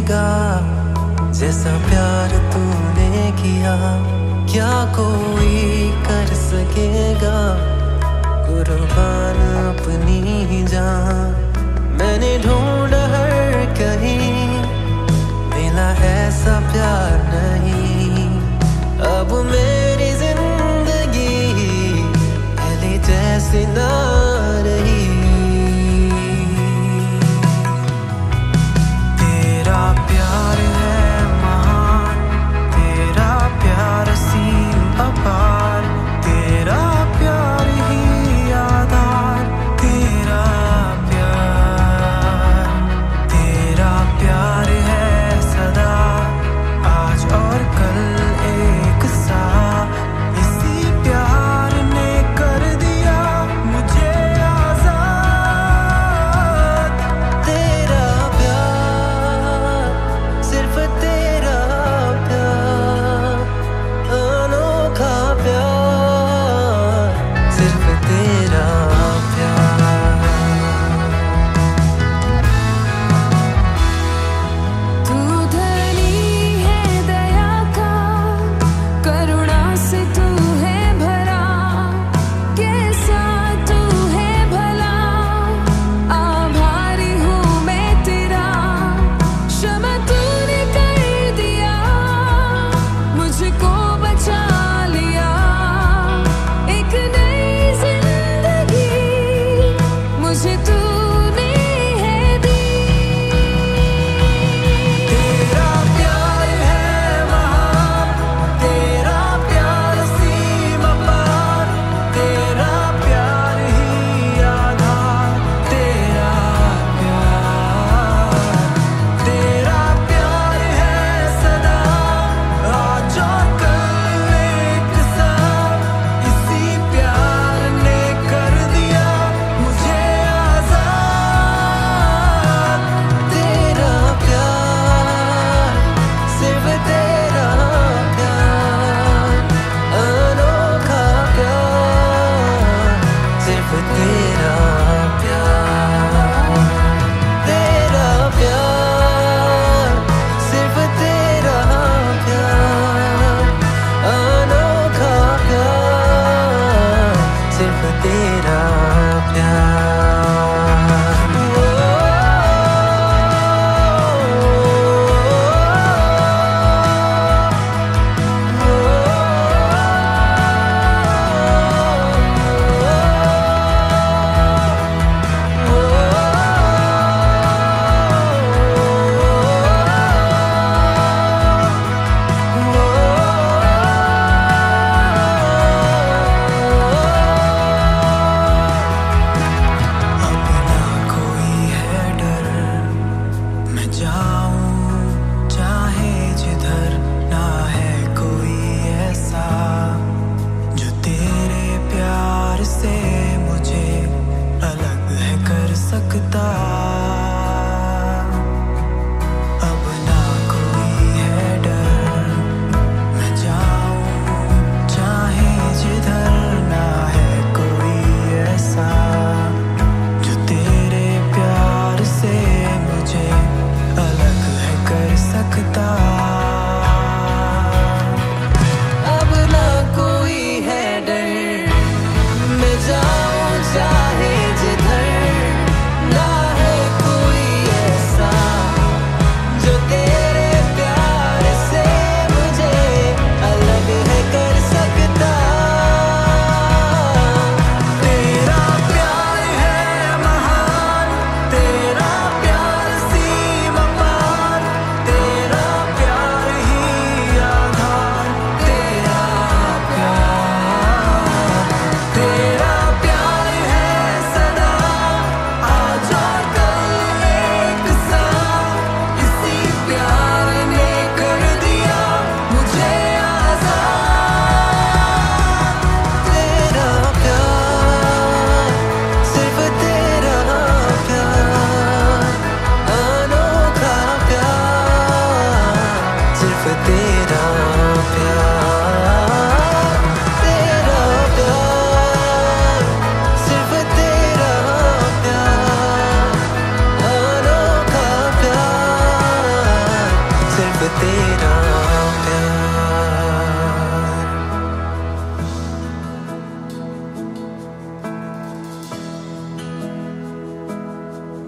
सकेगा जैसा प्यार तूने किया, क्या कोई कर सकेगा कुर्बान अपनी जान। मैंने ढूंढा हर कहीं, मिला ऐसा प्यार नहीं। अब मेरी जिंदगी पहले जैसी ना रही। तेरा प्यार है महान, तेरा प्यार असीम अपार, तेरा प्यार ही आधार, तेरा प्यार।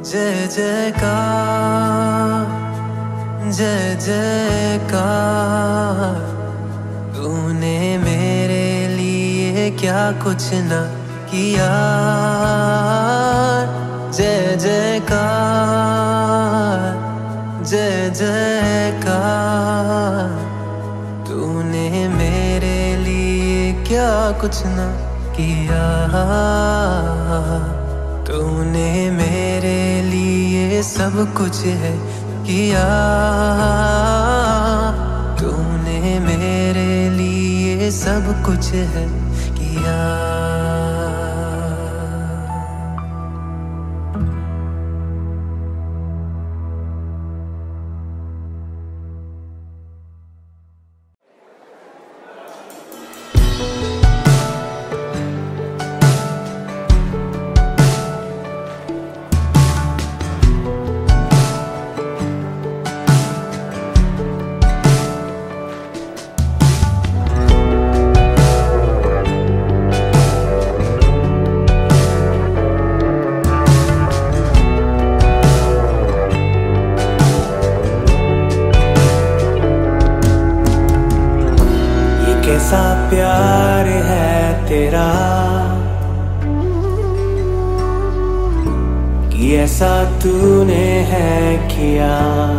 जय जयकार, जय जयकार। तूने मेरे लिए क्या कुछ न किया। जय जयकार, जय जयकार। तूने मेरे लिए क्या कुछ न किया। तूने मेरे लिए सब कुछ है किया। तूने मेरे लिए सब कुछ है किया। कैसा प्यार है तेरा कि ऐसा तूने है किया।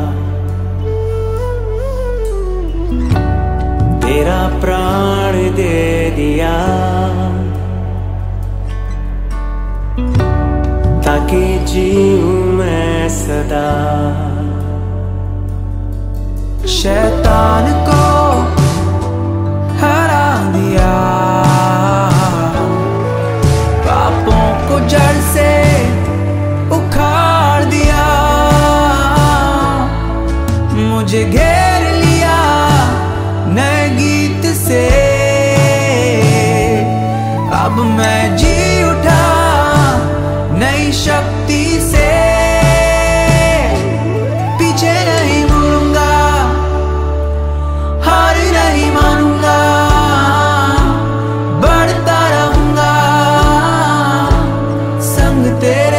तेरा प्राण दे दिया ताकि जीऊं मैं सदा। शैतान को हरा दिया, पापों को जड़ से उखाड़ दिया। मुझे घेर लिया नए गीत से, अब मैं जी उठा नई शक्ति से। पीछे नहीं मुड़ूंगा, हार नहीं मानूंगा, बढ़ता रहूंगा संग तेरे।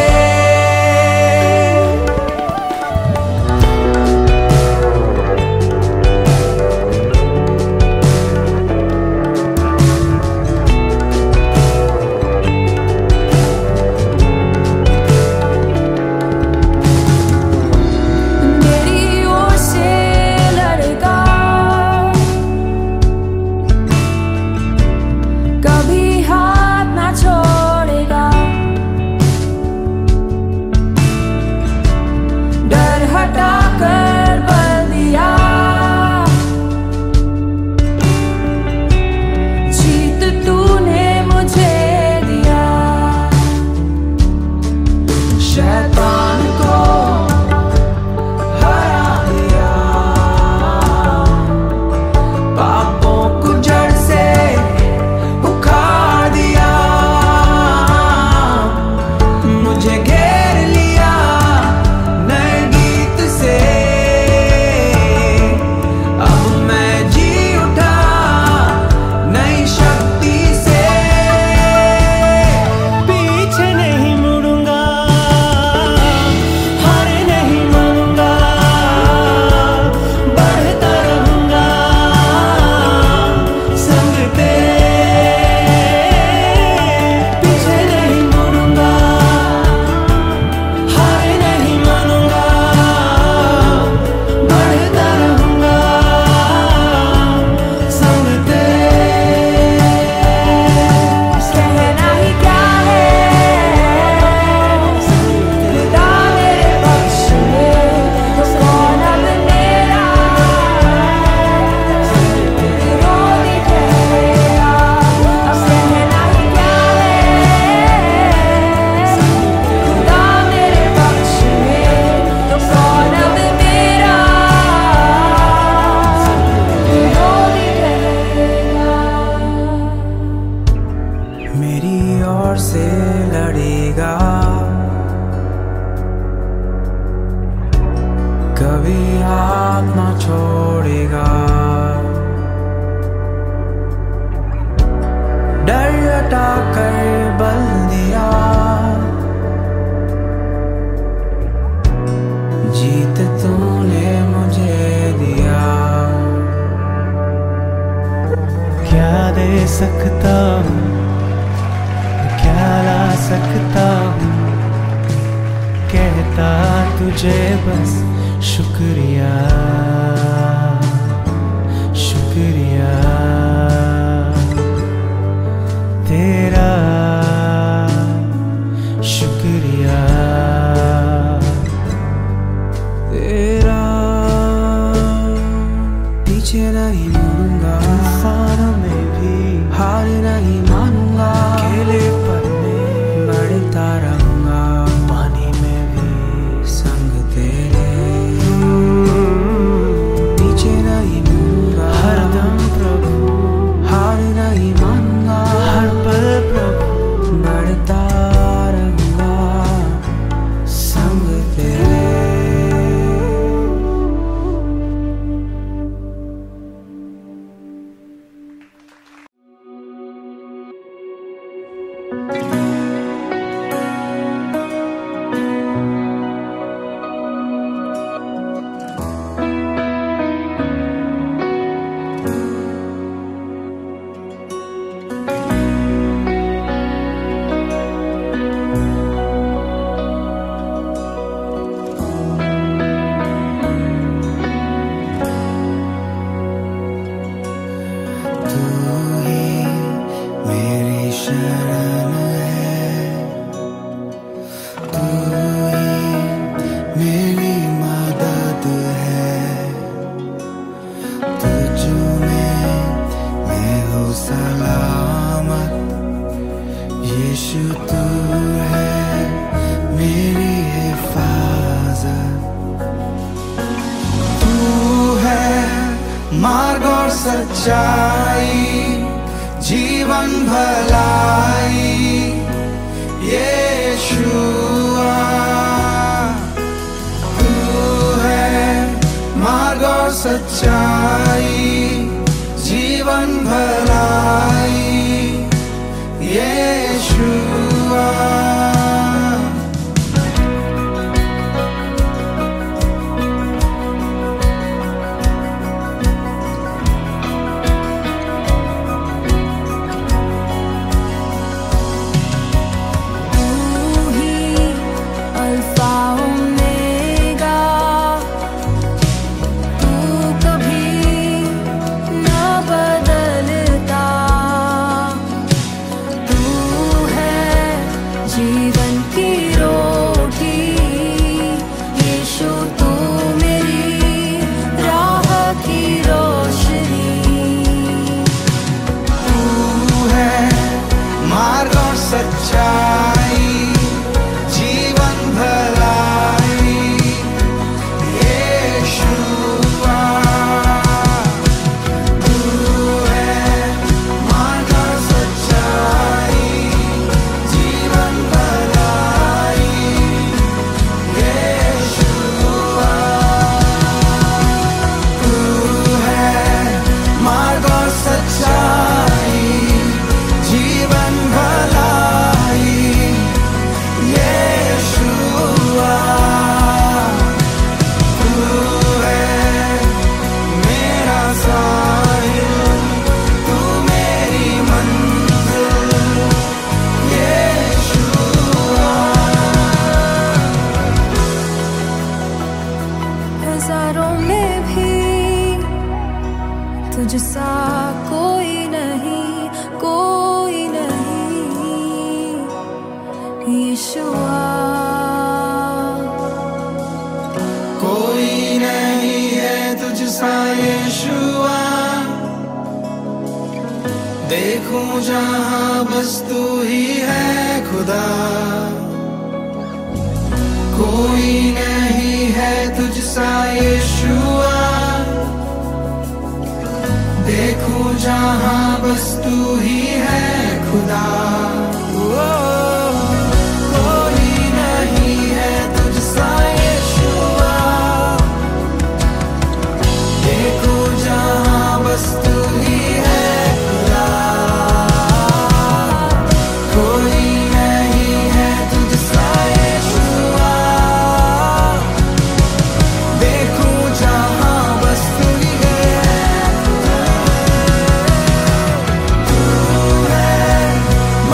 करता तुझे बस शुक्रिया, शुक्रिया तेरा, शुक्रिया तेरा। पीछे नहीं मुड़ूंगा, तूफानों में भी हार नहीं मानूंगा, अकेले पल में बढ़ता रहूंगा, पानी में भी संग तेरे। पीछे नहीं मुड़ूंगा, हरदम प्रभु, हार नहीं मानूंगा, हर पल प्रभु, बढ़ता रहूंगा, संग तेरे। मार्ग और सच्चाई, जीवन भलाई, यीशुआ तू है। मार्ग और सच्चाई, जीवन भलाई, यीशुआ। सच्चाई, जीवन भलाई, यीशुआ तू है। मार्ग और सच्चाई, जीवन भलाई, यीशुआ तू है। मार्ग और सच्चाई, जीवन भलाई, यीशुआ तू है मेरा साहिल, तू मेरी मंजिल, यीशुआ। हजारों में भी तुझसा कोई नहीं, कोई नहीं, यीशुआ। कोई नहीं है तुझसा यीशुआ, देखूं जहां बस तू ही है खुदा। कोई नहीं है तुझसा यीशुआ, देखूं जहां बस तू ही है खुदा। कोई नहीं है तुझसा यीशुआ, देखूं जहां बस तू ही है खुदा। कोई नहीं है तुझसा यीशुआ, देखूं जहां बस तू ही है खुदा। तू है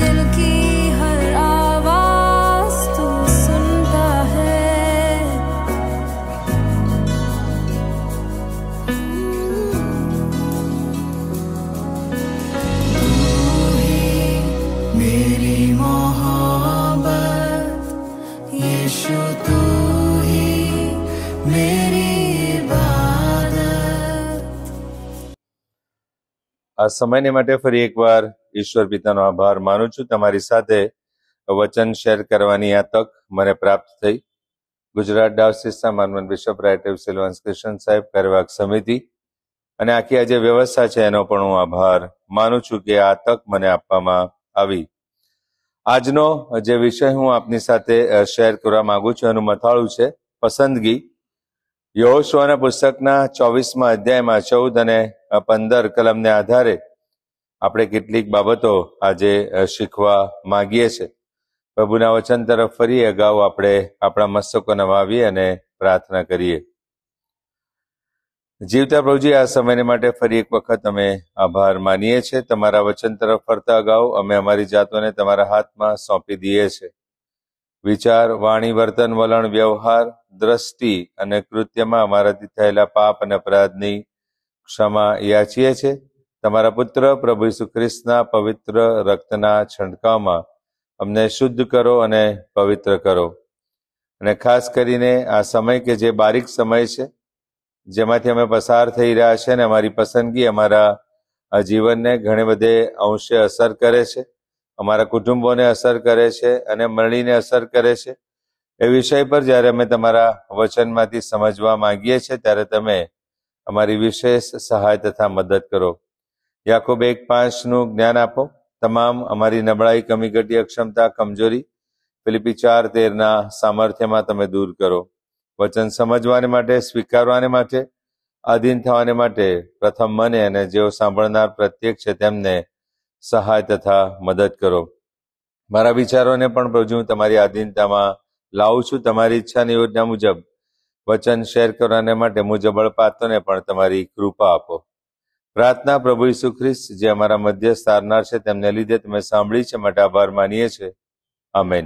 दिल की हर आवाज तू सुनता है। तू ही मेरी मोहब्बत, यीशु तू ही मेरी इबादत। આ સમયને માટે ફરી એકવાર ઈશ્વર પિતાનો આભાર માનું છું. તમારી સાથે વચન શેર કરવાની આ તક મને પ્રાપ્ત થઈ. ગુજરાત ડાયોસીસના માનવન bishop right rev Silvans Christian સાહેબ, કાર્યવાહક સમિતિ અને આખી આ જે વ્યવસ્થા છે એનો પણ હું આભાર માનું છું કે આ તક મને આપવામાં આવી. આજનો જે વિષય હું આપની સાથે શેર કરવા માંગુ છું એનું મથાળું છે પસંદગી. યહોશુઆના પુસ્તકના 24મા અધ્યાયમાં 14 અને 15 કલમને આધારે આપણે કેટલીક બાબતો આજે શીખવા માંગીએ છીએ. પ્રભુના વચન તરફ ફરી અગાઉ આપણે આપણા મસ્તકો નમાવીએ અને પ્રાર્થના કરીએ. જીવતા પ્રભુજી, આ સમયને માટે ફરી એક વખત અમે આભાર માનીએ છીએ. તમારા વચન તરફ ફરતા અગાઉ અમે અમારી જાતોને તમારા હાથમાં સોંપી દઈએ છીએ. વિચાર, વાણી, વર્તન, વલણ, વ્યવહાર, દ્રષ્ટિ અને કૃત્યમાં અમારાથી થયેલા પાપ અને અપરાધની ક્ષમા યાચીએ છીએ. તમારા પુત્ર પ્રભુ ઈસુ ખ્રિસ્તના પવિત્ર રક્તના છંટકાવમાં અમને શુદ્ધ કરો અને પવિત્ર કરો. અને ખાસ કરીને આ સમય કે જે બારીક સમય છે જેમાંથી અમે પસાર થઈ રહ્યા છે અને અમારી પસંદગી અમારા જીવનને ઘણે બધે અંશે અસર કરે છે, અમારા કુટુંબોને અસર કરે છે અને મંડળીને અસર કરે છે. એ વિષય પર જ્યારે અમે તમારા વચનમાંથી સમજવા માંગીએ છીએ ત્યારે તમે અમારી વિશેષ સહાય તથા મદદ કરો. યાકોબ 1:5 જ્ઞાન આપો. તમામ અમારી નબળાઈ, કમી, ઘટી, અક્ષમતા, કમજોરી ફિલિપી 4:13 સામર્થ્યમાં તમે દૂર કરો. વચન સમજવાને માટે, સ્વીકારવાને માટે, આધીન થવાને માટે પ્રથમ મને અને જેઓ સાંભળનાર પ્રત્યેક છે તેમને સહાય તથા મદદ કરો. મારા વિચારોને પણ પ્રભુ હું તમારી આધીનતામાં લાવું છું. તમારી ઈચ્છાની યોજના મુજબ વચન શેર કરવાને માટે મુજબળ પાત્રોને પણ તમારી કૃપા આપો. પ્રાર્થના પ્રભુ ઈસુ ખ્રિસ્ત જે અમારા મધ્યસ્થ તારનાર છે તેમને લીધે તમે સાંભળી છે માટે આભાર માનીએ છીએ. આમેન.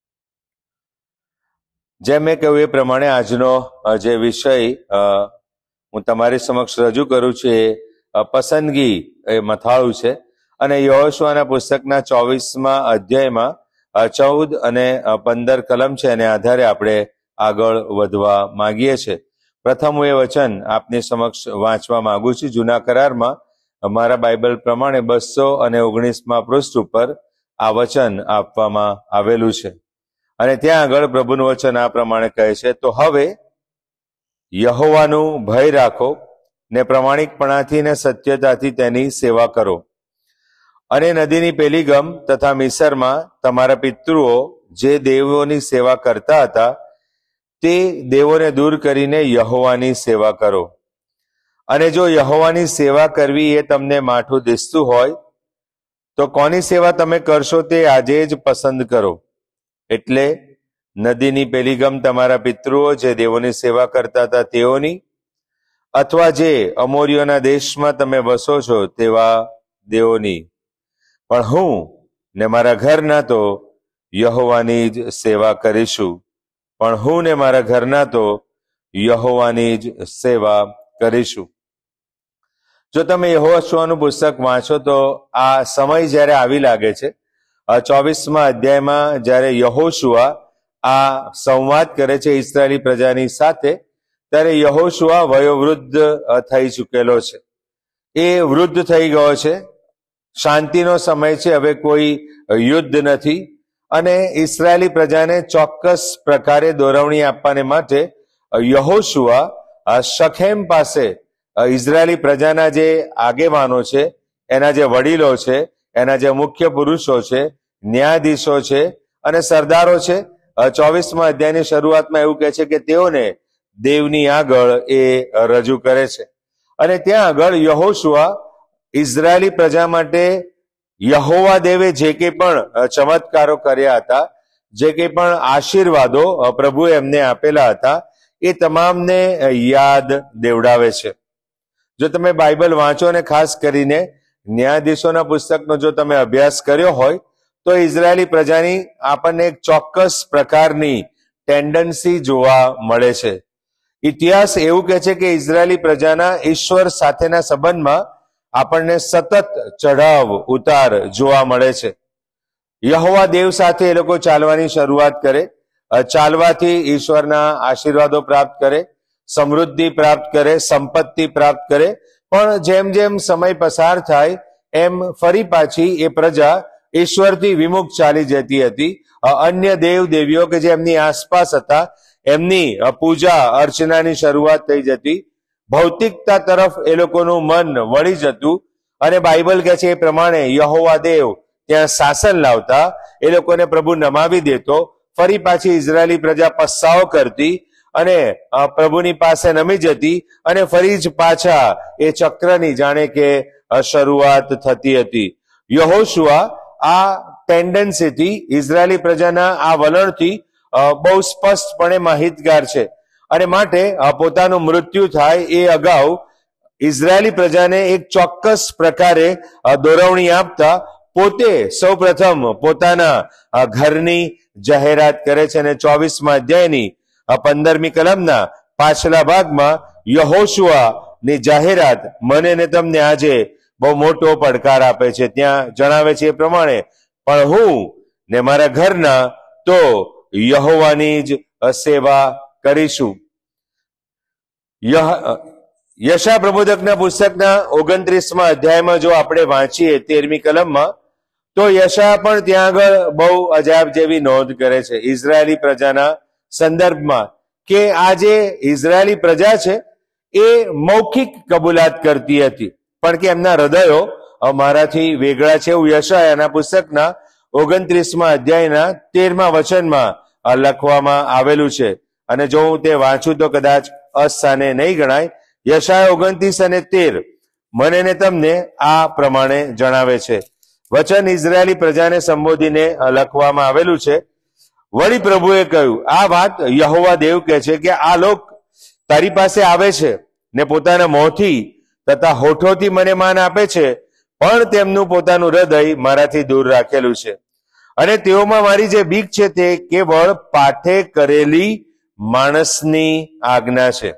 જેમ મેં કહ્યું એ પ્રમાણે આજનો જે વિષય હું તમારી સમક્ષ રજૂ કરું છું એ પસંદગી એ મથાળું છે. અને યહોશુઆના પુસ્તકના 24મા અધ્યાયમાં 14 અને 15 કલમ છે એને આધારે આપણે આગળ વધવા માંગીએ છીએ. પ્રથમ હું એ વચન આપની સમક્ષ વાંચવા માંગુ છું. જૂના કરારમાં મારા બાઇબલ પ્રમાણે 219મા પૃષ્ઠ ઉપર આ વચન આપવામાં આવેલું છે અને ત્યાં આગળ પ્રભુનું વચન આ પ્રમાણે કહે છે, તો હવે યહોવાનું ભય રાખો ને પ્રમાણિકપણાથી ને સત્યતાથી તેની સેવા કરો. અને નદીની પેલી ગમ તથા મિસરમાં તમારા પિતૃઓ જે દેવોની સેવા કરતા હતા તે દેવોને દૂર કરીને યહોવાની સેવા કરો. અને જો યહોવાની સેવા કરવી એ તમને માઠું દિસતું હોય તો કોની સેવા તમે કરશો તે આજે જ પસંદ કરો. એટલે નદીની પેલી ગમ તમારા પિતૃઓ જે દેવોની સેવા કરતા હતા તેઓની, અથવા જે અમોરીઓના દેશમાં તમે વસો છો તેવા દેવોની. પણ હું ને મારા ઘરના તો યહોવાની જ સેવા કરીશું. પણ હું ને મારા ઘરના તો યહોવાની જ સેવા કરીશું. જો તમે યહોશુઆનું પુસ્તક વાંચો તો આ સમય જ્યારે આવી લાગે છે, 24મા અધ્યાયમાં જ્યારે યહોશુઆ આ સંવાદ કરે છે ઇસ્રાયેલી પ્રજાની સાથે, ત્યારે યહોશુઆ વયોવૃદ્ધ થઈ ચૂકેલો છે. એ વૃદ્ધ થઈ ગયો છે. શાંતિનો સમય છે, હવે કોઈ યુદ્ધ નથી અને ઇસ્રાયેલી પ્રજાને ચોક્કસ પ્રકારે દોરવણી આપવાને માટે યહોશુઆ શખેમ પાસે ઇઝરાયેલી પ્રજાના જે આગેવાનો છે, એના જે વડીલો છે, એના જે મુખ્ય પુરુષો છે, ન્યાયાધીશો છે અને સરદારો છે, 24મા અધ્યાયની શરૂઆતમાં એવું કહે છે કે તેઓને દેવની આગળ એ રજૂ કરે છે. અને ત્યાં આગળ યહોશુઆ ઇઝરાયેલી પ્રજા માટે યહોવા દેવે જે કંઈ પણ ચમત્કારો કર્યા હતા, જે કંઈ પણ આશીર્વાદો પ્રભુએ એમને આપેલા હતા, એ તમામને યાદ દેવડાવે છે. જો તમે બાઇબલ વાંચો અને ખાસ કરીને ન્યાયાધીશોના પુસ્તકનો જો તમે અભ્યાસ કર્યો હોય તો ઇઝરાયેલી પ્રજાની આપણને એક ચોક્કસ પ્રકારની ટેન્ડન્સી જોવા મળે છે. ઇતિહાસ એવું કહે છે કે ઇઝરાયેલી પ્રજાના ઈશ્વર સાથેના સંબંધમાં આપણને સતત ચઢાવ ઉતાર જોવા મળે છે. યહોવા દેવ સાથે એ લોકો ચાલવાની શરૂઆત કરે, ચાલવાથી ઈશ્વરના આશીર્વાદો પ્રાપ્ત કરે, સમૃદ્ધિ પ્રાપ્ત કરે, સંપત્તિ પ્રાપ્ત કરે. પણ જેમ જેમ સમય પસાર થાય એમ ફરી પાછી એ પ્રજા ઈશ્વરથી વિમુખ ચાલી જતી હતી. અન્ય દેવ દેવીઓ કે જે એમની આસપાસ હતા એમની પૂજા અર્ચનાની શરૂઆત થઈ જતી. ભૌતિકતા તરફ એ લોકોનું મન વળી જતું અને બાઇબલ કહે છે એ પ્રમાણે યહોવા દેવ ત્યાં શાસન લાવતા, એ લોકોને પ્રભુ નમાવી દેતો. ફરી પાછી ઇઝરાયેલી પ્રજા પસ્તાવો કરતી અને પ્રભુની પાસે નમી જતી અને ફરી જ પાછા એ ચક્રની જાણે કે શરૂઆત થતી હતી. યહોશુઆ આ ટેન્ડન્સીથી, ઇઝરાયેલી પ્રજાના આ વલણથી બહુ સ્પષ્ટપણે માહિતગાર છે અને માટે પોતાનું મૃત્યુ થાય એ અગાઉ ઇઝરાયેલી પ્રજાને એક ચોક્કસ પ્રકારે દોરવણી આપતા પોતે સૌ પ્રથમ પોતાના ઘરની જાહેરાત કરે છે. અને 24મા અધ્યાયની 15મી કલમના પાછલા ભાગમાં યહોશુઆની જાહેરાત મને ને તમને આજે બહુ મોટો પડકાર આપે છે. ત્યાં જણાવે છે એ પ્રમાણે, પણ હું ને મારા ઘરના તો યહોવાની જ સેવા કરીશું. યશા પ્રબોધકના પુસ્તકના 29મા અધ્યાયમાં જો આપણે વાંચીએ 13મી કલમમાં, તો યશા પણ ત્યાં આગળ બહુ અજાબ જેવી નોંધ કરે છે ઇઝરાયેલી પ્રજાના સંદર્ભમાં, કે આ જે ઇઝરાયેલી પ્રજા છે એ મૌખિક કબૂલાત કરતી હતી પણ કે એમના હૃદયો મારાથી વેગળા છે. એવું યશાયાના પુસ્તકના 29મા અધ્યાયના 13મા વચનમાં લખવામાં આવેલું છે. અને જો હું તે વાંચું તો કદાચ અસ્થાને નહીં ગણાય. યશાયા 29 અને 13 મને ને તમને આ પ્રમાણે જણાવે છે. વચન ઇઝરાયેલી પ્રજાને સંબોધીને લખવામાં આવેલું છે. વળી પ્રભુએ કહ્યું, આ વાત યહોવા દેવ કહે છે કે આ લોક તારી પાસે આવે છે ને પોતાના મોંથી તથા હોઠોથી મને માન આપે છે, પણ તેમનું પોતાનું હૃદય મારાથી દૂર રાખેલું છે. અને તેઓમાં મારી જે બીક છે તે કેવળ પાઠે કરેલી માણસની આજ્ઞા છે.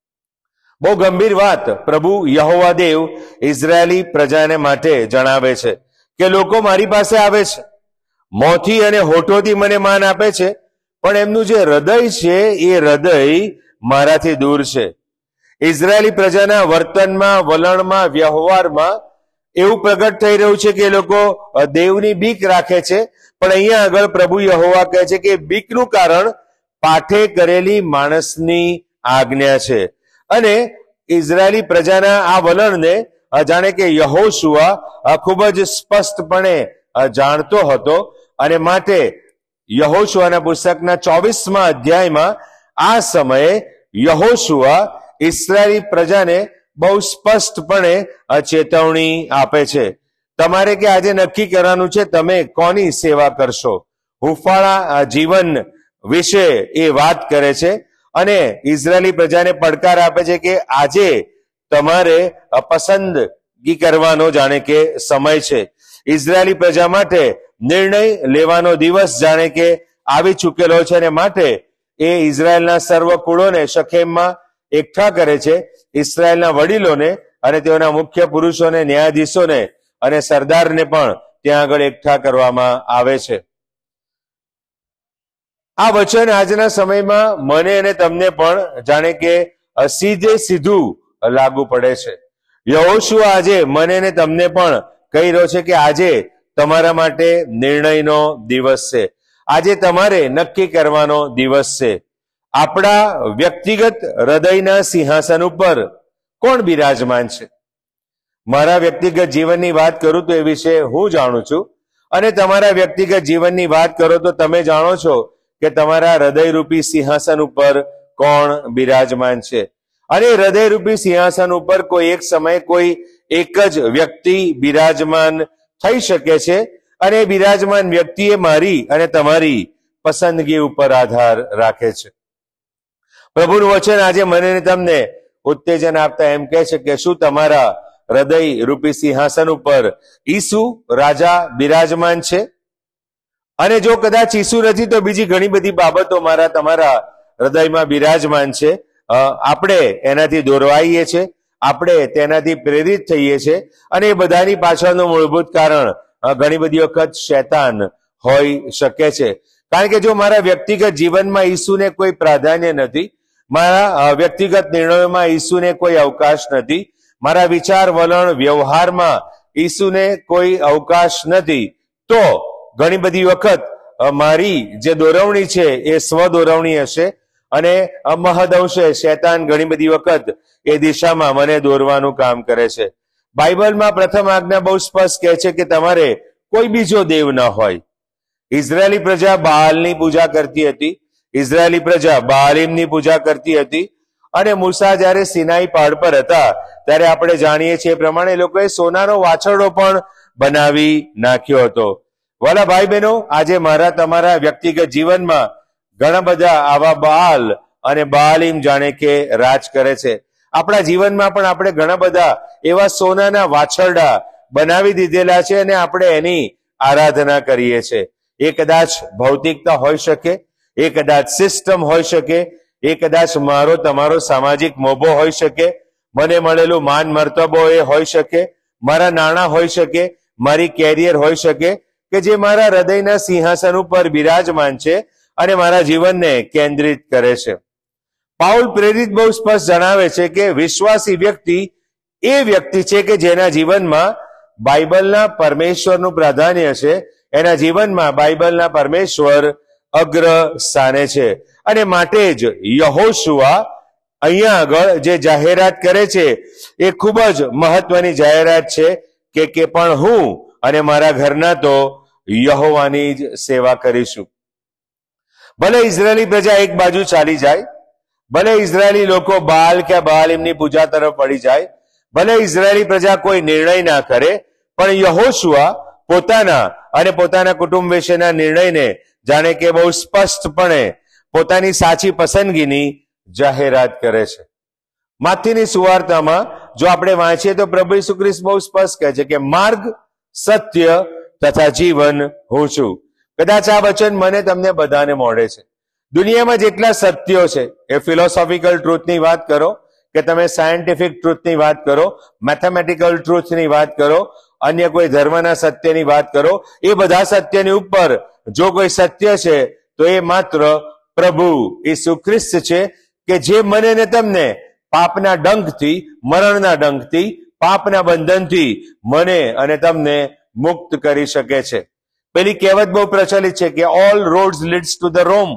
બહુ ગંભીર વાત પ્રભુ યહોવા દેવ ઇઝરાયેલી પ્રજાને માટે જણાવે છે કે લોકો મારી પાસે આવે છે, મોંથી અને હોઠોથી મને માન આપે છે, પણ એમનું જે હૃદય છે એ હૃદય મારાથી દૂર છે. ઇઝરાયેલી પ્રજાના વર્તનમાં, વલણમાં, વ્યવહારમાં એવું પ્રગટ થઈ રહ્યું છે કે એ લોકો દેવની બીક રાખે છે. પણ અહીંયા આગળ પ્રભુ યહોવા કહે છે કે બીકનું કારણ પાઠે કરેલી માણસની આજ્ઞા છે. અને ઇઝરાયેલી પ્રજાના આ વલણને જાણે કે યહોશુઆ ખૂબ જ સ્પષ્ટપણે જાણતો હતો અને માટે યહોશુઆના પુસ્તકના 24મા અધ્યાયમાં આ સમયે યહોશુઆ ઇસ્રાયેલી પ્રજાને બહુ સ્પષ્ટપણે ચેતવણી આપે છે. તમારે કે આજે નક્કી કરવાનું છે તમે કોની સેવા કરશો. હુંફાળા જીવન વિશે એ વાત કરે છે અને ઇઝરાયેલી પ્રજાને પડકાર આપે છે કે આજે તમારે પસંદગી કરવાનો જાણે કે સમય છે. ઇઝરાયેલી પ્રજા માટે નિર્ણય લેવાનો દિવસ જાણે કે આવી ચૂકેલો છે અને માટે એ ઇઝરાયેલના સર્વ કુળોને શખેમમાં એકઠા કરે છે, ઇસ્રાયેલના વડીલોને અને તેઓના મુખ્ય પુરુષોને, ન્યાયાધીશોને અને સરદારને પણ ત્યાં આગળ એકઠા કરવામાં આવે છે. આ વચન આજના સમયમાં મને અને તમને પણ જાણે કે સીધે સીધું લાગુ પડે છે. યહોશુઆ આજે મને અને તમને પણ કહી રહ્યો છે કે આજે તમારા માટે નિર્ણયનો દિવસ છે. આજે તમારે નક્કી કરવાનો દિવસ છે. આપણા વ્યક્તિગત હૃદયના સિંહાસન ઉપર કોણ બિરાજમાન છે? મારા વ્યક્તિગત જીવનની વાત કરું તો એ વિશે હું જાણું છું અને તમારા વ્યક્તિગત જીવનની વાત કરો તો તમે જાણો છો કે તમારા હૃદયરૂપી સિંહાસન ઉપર કોણ બિરાજમાન છે. અને હૃદયરૂપી સિંહાસન ઉપર કોઈ એક સમયે કોઈ એક જ વ્યક્તિ બિરાજમાન થઈ શકે છે અને બિરાજમાન વ્યક્તિએ મારી અને તમારી પસંદગી ઉપર આધાર રાખે છે. પ્રભુનું વચન આજે મને તમને ઉત્તેજન આપતા એમ કહે છે કે શું તમારા હૃદય રૂપી સિંહાસન ઉપર ઈસુ રાજા બિરાજમાન છે? અને જો કદાચ ઈસુ નથી તો બીજી ઘણી બધી બાબતો મારા તમારા હૃદયમાં બિરાજમાન છે. આપણે એનાથી દોરવાઈએ છીએ, આપણે તેનાથી પ્રેરિત થઈએ છીએ, અને એ બધાની પાછળનું મૂળભૂત કારણ ઘણી બધી વખત શૈતાન હોઈ શકે છે. કારણ કે જો મારા વ્યક્તિગત જીવનમાં ઈસુને કોઈ પ્રાધાન્ય નથી, મારા વ્યક્તિગત નિર્ણયોમાં ઈસુને કોઈ અવકાશ નથી, મારા વિચાર વલણ વ્યવહારમાં ઈસુને કોઈ અવકાશ નથી, તો ઘણી બધી વખત મારી જે દોરવણી છે એ સ્વદોરવણી હશે, અને મહદઅંશે શૈતાન ઘણી બધી વખત એ દિશામાં મને દોરવાનું કામ કરે છે. બાઇબલમાં પ્રથમ આજ્ઞા બહુ સ્પષ્ટ કહે છે કે તમારે કોઈ બીજો દેવ ન હોય. ઇઝરાયેલી પ્રજા બાલની પૂજા કરતી હતી, ઇઝરાયેલી પ્રજા બાલીમની પૂજા કરતી હતી, અને મૂસા જયારે સિનાઈ પહાડ પર હતા ત્યારે આપણે જાણીએ છીએ એ પ્રમાણે લોકોએ સોનાનો વાછરડો પણ બનાવી નાખ્યો હતો. વાલા ભાઈ બહેનો, આજે મારા તમારા વ્યક્તિગત જીવનમાં ઘણા બધા આવા બાલ અને બાલીમ જાણે કે રાજ કરે છે. આપણા જીવનમાં પણ આપણે ઘણા બધા એવા સોનાના વાછરડા બનાવી દીધેલા છે અને આપણે એની આરાધના કરીએ છીએ. એ કદાચ ભૌતિકતા હોઈ શકે, એ કદાચ સિસ્ટમ હોઈ શકે, એ કદાચ મારો તમારો સામાજિક મોભો હોઈ શકે, મને મળેલું માન મર્તબો એ હોઈ શકે, મારા નાણાં હોઈ શકે, મારી કેરિયર હોઈ શકે, કે જે મારા હૃદયના સિંહાસન ઉપર બિરાજમાન છે અને મારા જીવનને કેન્દ્રિત કરે છે. પાઉલ પ્રેરિત બહુ સ્પષ્ટ જણાવે છે કે વિશ્વાસી વ્યક્તિ એ વ્યક્તિ છે કે જેના જીવનમાં બાઇબલના પરમેશ્વરનું પ્રાધાન્ય છે, એના જીવનમાં બાઇબલના પરમેશ્વર અગ્ર સ્થાને છે. અને માટે જ યહોશુઆ અહીંયા આગળ જે જાહેરાત કરે છે એ ખૂબ જ મહત્વની જાહેરાત છે કે પણ હું અને મારા ઘરના તો યહોવાની જ સેવા કરીશું. ભલે ઇઝરાયેલી પ્રજા એક બાજુ ચાલી જાય, ભલે ઇઝરાયેલી લોકો બાલ કે બાલીમની પૂજા તરફ પડી જાય, ભલે ઇઝરાયેલી પ્રજા કોઈ નિર્ણય ના કરે, પણ યહોશુઆ પોતાના અને પોતાના કુટુંબ વિશેના નિર્ણયને જાણે કે બહુ સ્પષ્ટપણે પોતાની સાચી પસંદગીની જાહેરાત કરે છે. માથીની સુવાર્તામાં જો આપણે વાંચીએ તો પ્રભુ ઈસુ ખ્રિસ્ત બહુ સ્પષ્ટ કહે છે કે માર્ગ, સત્ય તથા જીવન હું છું. કદાચ આ વચન મને તમને બધાને મળે છે. દુનિયામાં જેટલા સત્યો છે, એ ફિલોસોફિકલ ટ્રુથની વાત કરો કે તમે સાયન્ટિફિક ટ્રુથની વાત કરો, મેથેમેટિકલ ટ્રુથની વાત કરો, અન્ય કોઈ ધર્મના સત્યની વાત કરો, એ બધા સત્યની ઉપર જો કોઈ સત્ય છે તો એ માત્ર પ્રભુ ઈસુ ખ્રિસ્ત છે, કે જે મને ને તમને પાપના ડંખથી, મરણના ડંખથી, પાપના બંધનથી મને અને તમને મુક્ત કરી શકે છે. પેલી કહેવત બહુ પ્રચલિત છે કે all roads leads to the Rome.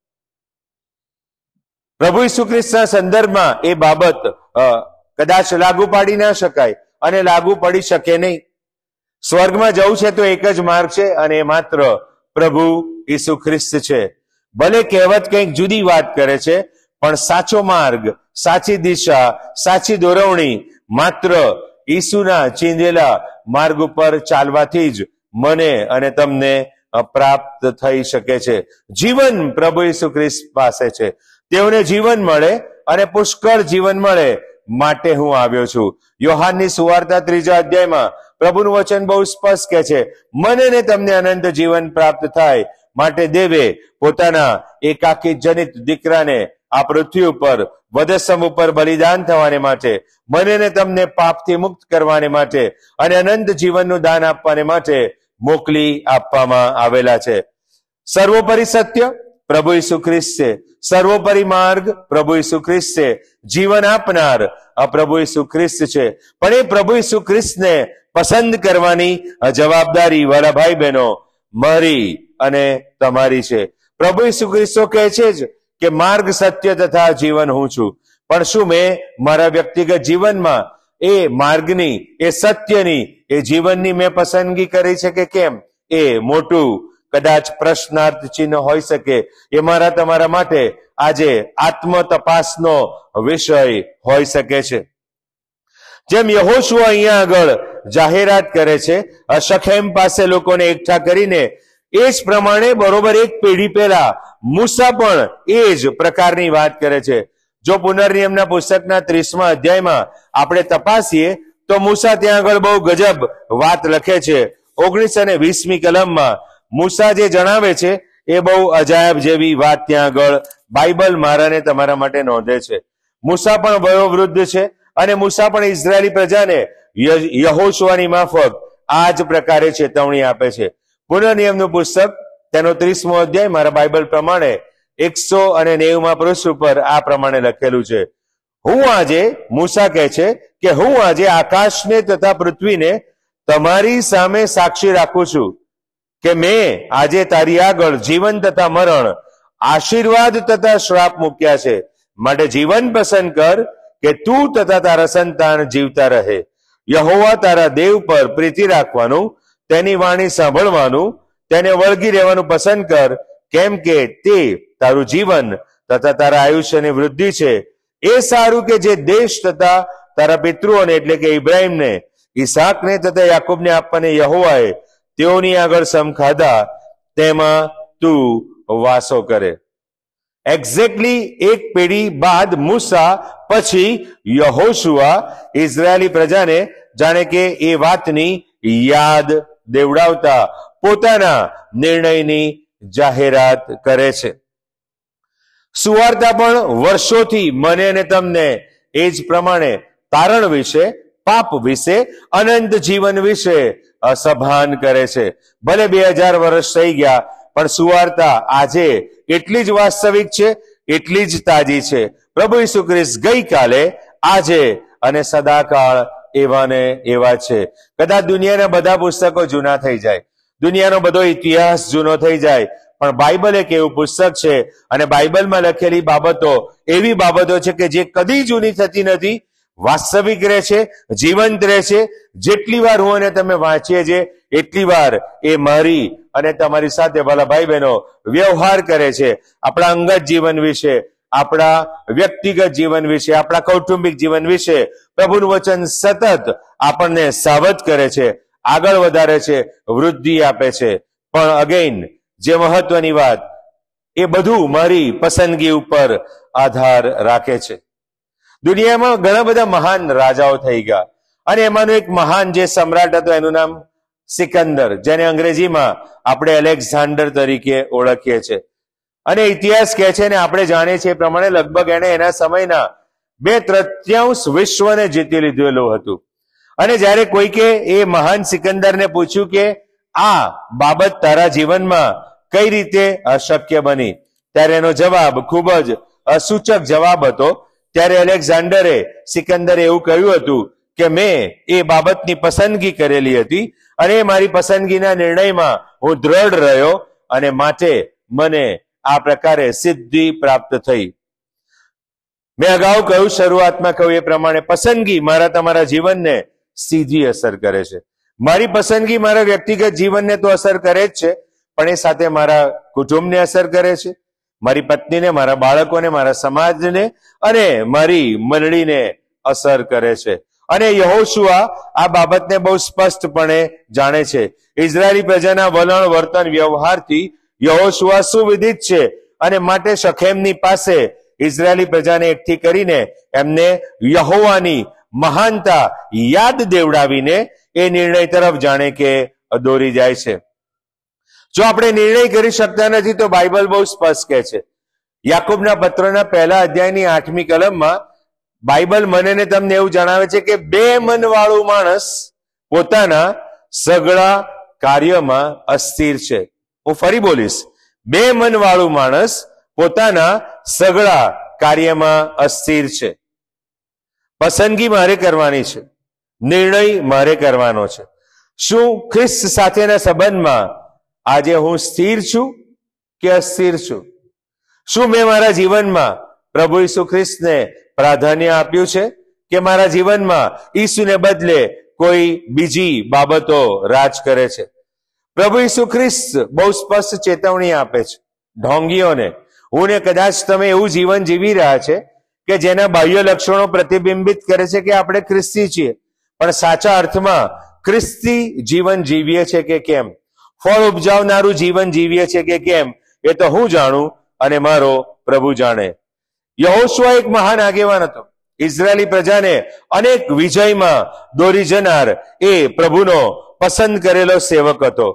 પ્રભુ ઈસુ ખ્રિસ્તના સંદર્ભમાં એ બાબત કદાચ લાગુ પાડી ના શકાય અને લાગુ પડી શકે નહીં. સ્વર્ગમાં જવું છે તો એક જ માર્ગ છે અને એ માત્ર પ્રભુ ઈસુ ખ્રિસ્ત છે. ભલે કહેવત કંઈક જુદી વાત કરે છે, પણ સાચો માર્ગ, સાચી દિશા, સાચી દોરવણી માત્ર ઈસુના ચીંધેલા માર્ગ ઉપર ચાલવાથી જ મને અને તમને પ્રાપ્ત થઈ શકે છે. જીવન પ્રભુ ઈસુ ખ્રિસ્ત પાસે છે. તેઓને જીવન મળે અને પુષ્કળ જીવન મળે માટે હું આવ્યો છું. યોહાનની સુવાર્તા 3 અધ્યાયમાં પ્રભુનું વચન બહુ સ્પષ્ટ કહે છે, મને ને તમને અનંત જીવન પ્રાપ્ત થાય માટે દેવે પોતાના એકાકી જનિત દીકરાને આ પૃથ્વી ઉપર વધસ્તંભ ઉપર બલિદાન થવાને માટે, મને ને તમને પાપથી મુક્ત કરવાને માટે અને અનંત જીવનનું દાન આપવાને માટે મોકલી આપવામાં આવેલા છે. સર્વોપરી સત્ય પ્રભુ ઈસુ ખ્રિસ્ત છે, સર્વોપરી માર્ગ પ્રભુ ઈસુ ખ્રિસ્ત છે, જીવન આપનાર પ્રભુ ઈસુ ખ્રિસ્ત છે. પણ એ પ્રભુ ઈસુ ખ્રિસ્તને પસંદ કરવાની જવાબદારી વાલા ભાઈ બહેનો મારી અને તમારી છે. પ્રભુ ઈસુ ખ્રિસ્તો કહે છે જ કે માર્ગ, સત્ય તથા જીવન હું છું. પણ શું મેં મારા વ્યક્તિગત જીવનમાં એ માર્ગની, એ સત્યની, એ જીવનની મેં પસંદગી કરી છે કે કેમ? એ મોટું કદાચ પ્રશ્નાર્થ ચિહ્ન હોઈ શકે. એ મારા તમારા માટે આજે આત્મ તપાસનો વિષય હોઈ શકે છે. જેમ યહોશુઆ અહીંયા આગળ જાહેરાત કરે છે શખેમ પાસે લોકોને એકઠા કરીને, એ જ પ્રમાણે બરોબર એક પેઢી પહેલા મૂસા પણ એ જ પ્રકારની વાત કરે છે. જો પુનર્નિયમના પુસ્તકના 30મા અધ્યાયમાં આપણે તપાસીએ તો મૂસા ત્યાં આગળ બહુ ગજબ વાત લખે છે. 19 અને 20મી કલમમાં મૂસા જે જણાવે છે એ બહુ અજાયબ જેવી વાત ત્યાં આગળ બાઇબલ મારાને તમારા માટે નોંધે છે. મૂસા પણ વયોવૃદ્ધ છે અને મૂસા પણ ઇઝરાયેલી પ્રજાને યહોશુઆની માફક આ જ પ્રકારે ચેતવણી આપે છે. પુનઃનિયમનું પુસ્તક તેનો 30મો અધ્યાય મારા બાઇબલ પ્રમાણે 190 પૃષ્ઠ ઉપર આ પ્રમાણે લખેલું છે. હું આજે, મૂસા કહે છે કે હું આજે આકાશને તથા પૃથ્વીને તમારી સામે સાક્ષી રાખું છું કે મેં આજે તારી આગળ જીવન તથા મરણ, આશીર્વાદ તથા શ્રાપ મૂક્યા છે. માટે જીવન પસંદ કર કે તું તથા તારા સંતાન જીવતા રહે. યહોવા તારા દેવ પર પ્રીતિ રાખવાનું, તેની વાણી સાંભળવાનું, તેને વળગી રહેવાનું પસંદ કર, કેમ કે તે તારું જીવન તથા તારા આયુષ્યની વૃદ્ધિ છે. એ સારું કે જે દેશ તથા તારા પિતૃઓને એટલે કે ઇબ્રાહીમને, ઈસાકને તથા યાકૂબને આપવાને યહોવાએ તેઓની આગળ સમ ખાધા, તેમાં તું વાસો કરે. એક્ઝેક્ટલી એક પેઢી બાદ મૂસા પછી યહોશુઆ ઇઝરાયેલી પ્રજાને જાણે કે એ વાતની યાદ દેવડાવતા પોતાના નિર્ણયની જાહેરાત કરે છે. સુવાર્તા પણ વર્ષોથી મને અને તમને એ જ પ્રમાણે તારણ વિશે, પાપ વિશે, અનંત જીવન વિશે સભાન કરે છે. ભલે 2000 વર્ષ થઈ ગયા, પણ સુવાર્તા આજે એટલી જ વાસ્તવિક છે, એટલી જ તાજી છે. પ્રભુ ઈસુ ખ્રિસ્ત ગઈકાલે, આજે અને સદાકાળ એવા ને એવા છે. કદાચ દુનિયાના બધા પુસ્તકો જૂના થઈ જાય, દુનિયાનો બધો ઇતિહાસ જૂનો થઈ જાય, પણ બાઇબલ એક એવું પુસ્તક છે અને બાઇબલમાં લખેલી બાબતો એવી બાબતો છે કે જે કદી જૂની થતી નથી, વાસ્તવિક રહે છે, જીવંત રહે છે. જેટલી વાર હું અને તમે વાંચીએ છીએ એટલી વાર એ મારી અને તમારી સાથે ભલા ભાઈ બહેનો વ્યવહાર કરે છે. આપણા અંગત જીવન વિશે, આપણા વ્યક્તિગત જીવન વિશે, આપણા કૌટુંબિક જીવન વિશે પ્રભુનું વચન સતત આપણને સાવધ કરે છે, આગળ વધારે છે, વૃદ્ધિ આપે છે. પણ અગેન જે મહત્વની વાત, એ બધું મારી પસંદગી ઉપર આધાર રાખે છે. દુનિયામાં ઘણા બધા મહાન રાજાઓ થઈ ગયા અને એમાંનો એક મહાન જે સમ્રાટ હતો એનું નામ સિકંદર, જેને અંગ્રેજીમાં આપણે એલેક્ઝાન્ડર તરીકે ઓળખીએ છીએ. અને ઇતિહાસ કહે છે ને આપણે જાણીએ છીએ એ પ્રમાણે લગભગ એને એના સમયના 2/3 વિશ્વને જીતી લીધેલું હતું. અને જ્યારે કોઈકે એ મહાન સિકંદરને પૂછ્યું કે આ બાબત તારા જીવનમાં કઈ રીતે અશક્ય બની, ત્યારે એનો જવાબ ખૂબ જ સૂચક જવાબ હતો. ત્યારે એલેક્ઝાન્ડરે, સિકંદરે એવું કહ્યું હતું કે મેં એ બાબતની પસંદગી કરેલી હતી અને મારી પસંદગીના નિર્ણયમાં હું દ્રઢ રહ્યો અને માટે મને આ પ્રકારે સિદ્ધિ પ્રાપ્ત થઈ. મેં અગાઉ કહ્યું, શરૂઆતમાં કહ્યું એ પ્રમાણે, પસંદગી મારા તમારા જીવનને સીધી અસર કરે છે. મારી પસંદગી મારા વ્યક્તિગત જીવનને તો અસર કરે જ છે, પણ એ સાથે મારા કુટુંબને અસર કરે છે, મારી પત્નીને, મારા બાળકોને, મારા સમાજને અને મારી મંડળીને અસર કરે છે. અને યહોશુઆ આ બાબતને બહુ સ્પષ્ટપણે જાણે છે. ઇઝરાયેલી પ્રજાના વલણ, વર્તન, વ્યવહારથી યહોશુઆ સુવિદિત છે અને માટે શખેમની પાસે ઇઝરાયેલી પ્રજાને એકઠી કરીને એમને યહોવાની મહાનતા યાદ દેવડાવીને એ નિર્ણય તરફ જાણે કે દોરી જાય છે. જો આપણે નિર્ણય કરી શકતા નથી તો બાઇબલ બહુ સ્પષ્ટ કહે છે. યાકૂબના પત્રના 1 અધ્યાયની 8મી કલમમાં બાઇબલ મને ને તમને એવું જણાવે છે કે 2 મનવાળું માણસ પોતાના સગળા કાર્યમાં અસ્થિર છે. હું ફરી બોલીશ, 2 મનવાળું માણસ પોતાના સગળા કાર્યમાં અસ્થિર છે. પસંદગી મારે કરવાની છે, નિર્ણય મારે કરવાનો છે. શું ખ્રિસ્ત સાથેના સંબંધમાં આજે હું સ્થિર છું કે અસ્થિર છું? શું મેં મારા જીવનમાં પ્રભુ ઈસુ ખ્રિસ્તને પ્રાધાન્ય આપ્યું છે કે મારા જીવનમાં ઈસુને બદલે કોઈ બીજી બાબતો રાજ કરે છે? પ્રભુ ઈસુ ખ્રિસ્ત બહુ સ્પષ્ટ ચેતવણી આપે છે ઢોંગીઓને. હું ને કદાચ તમે એવું જીવન જીવી રહ્યા છે કે જેના બાહ્ય લક્ષણો પ્રતિબિંબિત કરે છે કે આપણે ખ્રિસ્તી છીએ, પણ સાચા અર્થમાં ખ્રિસ્તી જીવન જીવીએ છે કે કેમ, ફળ ઉપજાવનારું જીવન જીવીએ છે કે કેમ, એ તો હું જાણું અને મારો પ્રભુ જાણે. યહોશુઆ એક મહાન આગેવાન હતો. ઇઝરાયેલી પ્રજાને અનેક વિજયમાં દોરી જનાર એ પ્રભુનો પસંદ કરેલો સેવક હતો.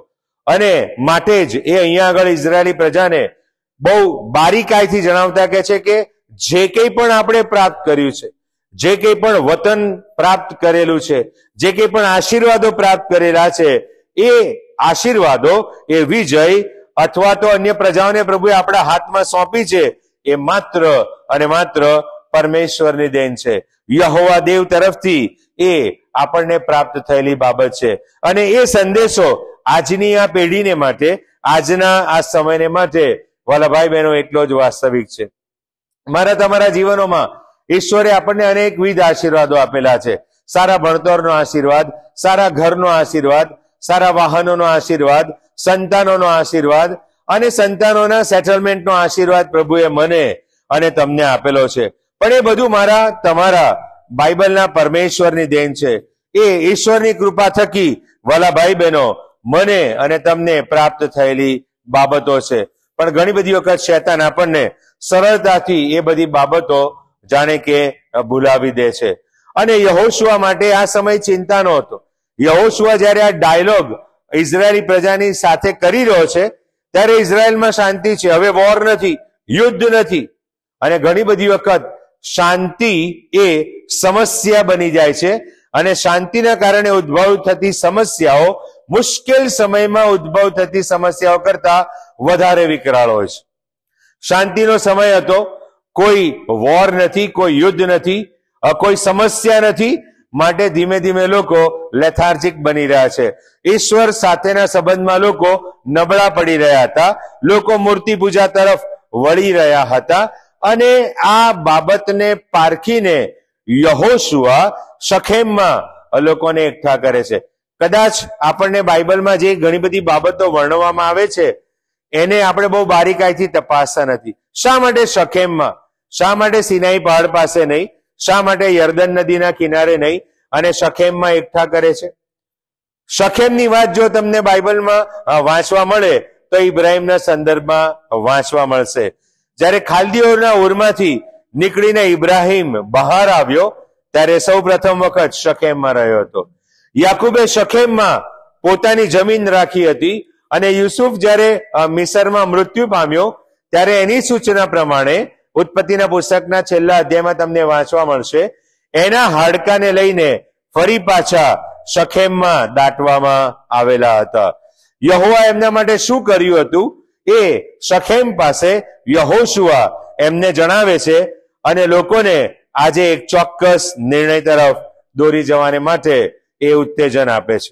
અને માટે જ એ અહીંયા આગળ ઇઝરાયેલી પ્રજાને બહુ બારીકાઈથી જણાવતા કહે છે કે જે કંઈ પણ આપણે પ્રાપ્ત કર્યું છે, જે કંઈ પણ વતન પ્રાપ્ત કરેલું છે, જે કંઈ પણ આશીર્વાદો પ્રાપ્ત કરેલા છે, એ આશીર્વાદો, એ વિજય અથવા તો અન્ય પ્રજાઓને પ્રભુએ આપણા હાથમાં સોંપી છે, એ માત્ર અને માત્ર પરમેશ્વરની દેન છે. યહોવા દેવ તરફથી એ આપણને પ્રાપ્ત થયેલી બાબત છે. અને એ સંદેશો આજની આ પેઢીને માટે, આજના આ સમયને માટે વાલા ભાઈ બહેનો એટલો જ વાસ્તવિક છે. મારા તમારા જીવનોમાં ઈશ્વરે આપણને અનેકવિધ આશીર્વાદો આપેલા છે. સારા ભણતરનો આશીર્વાદ, સારા ઘરનો આશીર્વાદ, સારા વાહનોનો આશીર્વાદ, સંતાનોનો આશીર્વાદ અને સંતાનોના સેટલમેન્ટનો આશીર્વાદ પ્રભુએ મને અને તમને આપેલો છે. પણ એ બધું મારા તમારા બાઇબલના પરમેશ્વરની દેન છે. એ ઈશ્વરની કૃપા થકી વાલા ભાઈ બહેનો મને અને તમને પ્રાપ્ત થયેલી બાબતો છે. પણ ઘણી બધી વખત શૈતાન આપણને સરળતાથી એ બધી બાબતો જાણે કે ભૂલાવી દે છે. અને યહોશુઆ માટે આ સમય ચિંતાનો હતો. યહોશુઆ જયારે આ ડાયલોગ ઇઝરાયેલી પ્રજાની સાથે કરી રહ્યો છે ત્યારે ઇઝરાયેલમાં શાંતિ છે. હવે વોર નથી, યુદ્ધ નથી. અને ઘણી બધી વખત શાંતિ એ સમસ્યા બની જાય છે. અને શાંતિના કારણે ઉદ્ભવ થતી સમસ્યાઓ મુશ્કેલ સમયમાં ઉદ્ભવ થતી સમસ્યાઓ કરતા વધારે વિકરાળ હોય છે. શાંતિનો સમય હતો, કોઈ વોર નથી, કોઈ યુદ્ધ નથી, કોઈ સમસ્યા નથી, માટે ધીમે ધીમે લોકો લેથાર્જિક બની રહ્યા છે. ઈશ્વર સાથેના સંબંધમાં લોકો નબળા પડી રહ્યા હતા, લોકો મૂર્તિ પૂજા તરફ વળી રહ્યા હતા. અને આ બાબતને પારખીને યહોશુઆ શખેમમાં લોકોને એકઠા કરે છે. કદાચ આપણને બાઇબલમાં જે ઘણી બધી બાબતો વર્ણવવામાં આવે છે એને આપણે બહુ બારીકાઈથી તપાસતા નથી. શા માટે શખેમમાં? શા માટે સિનાઈ પહાડ પાસે નહીં? શા માટે યર્દન નદીના કિનારે નહીં અને શખેમમાં એકઠા કરે છે? શખેમની વાત જો તમને બાઇબલમાં વાંચવા મળે તો ઇબ્રાહીમના સંદર્ભમાં વાંચવા મળશે. જ્યારે ખાલ્દીઓના ઉરમાંથી નીકળીને ઇબ્રાહીમ બહાર આવ્યો ત્યારે સૌ પ્રથમ વખત શખેમમાં રહ્યો હતો. યાકુબે શખેમમાં પોતાની જમીન રાખી હતી. અને યુસુફ જ્યારે મિસરમાં મૃત્યુ પામ્યો ત્યારે એની સૂચના પ્રમાણે ઉત્પત્તિના પુસ્તકના છેલ્લા અધ્યાયમાં તમને વાંચવા મળશે, એના હાડકાને લઈને ફરી પાછા શખેમમાં દાટવામાં આવેલા હતા. યહોવા એમના માટે શું કર્યું હતું એ શખેમ પાસે યહોશુઆ એમને જણાવે છે અને લોકોને આજે એક ચોક્કસ નિર્ણય તરફ દોરી જવાને માટે એ ઉત્તેજન આપે છે.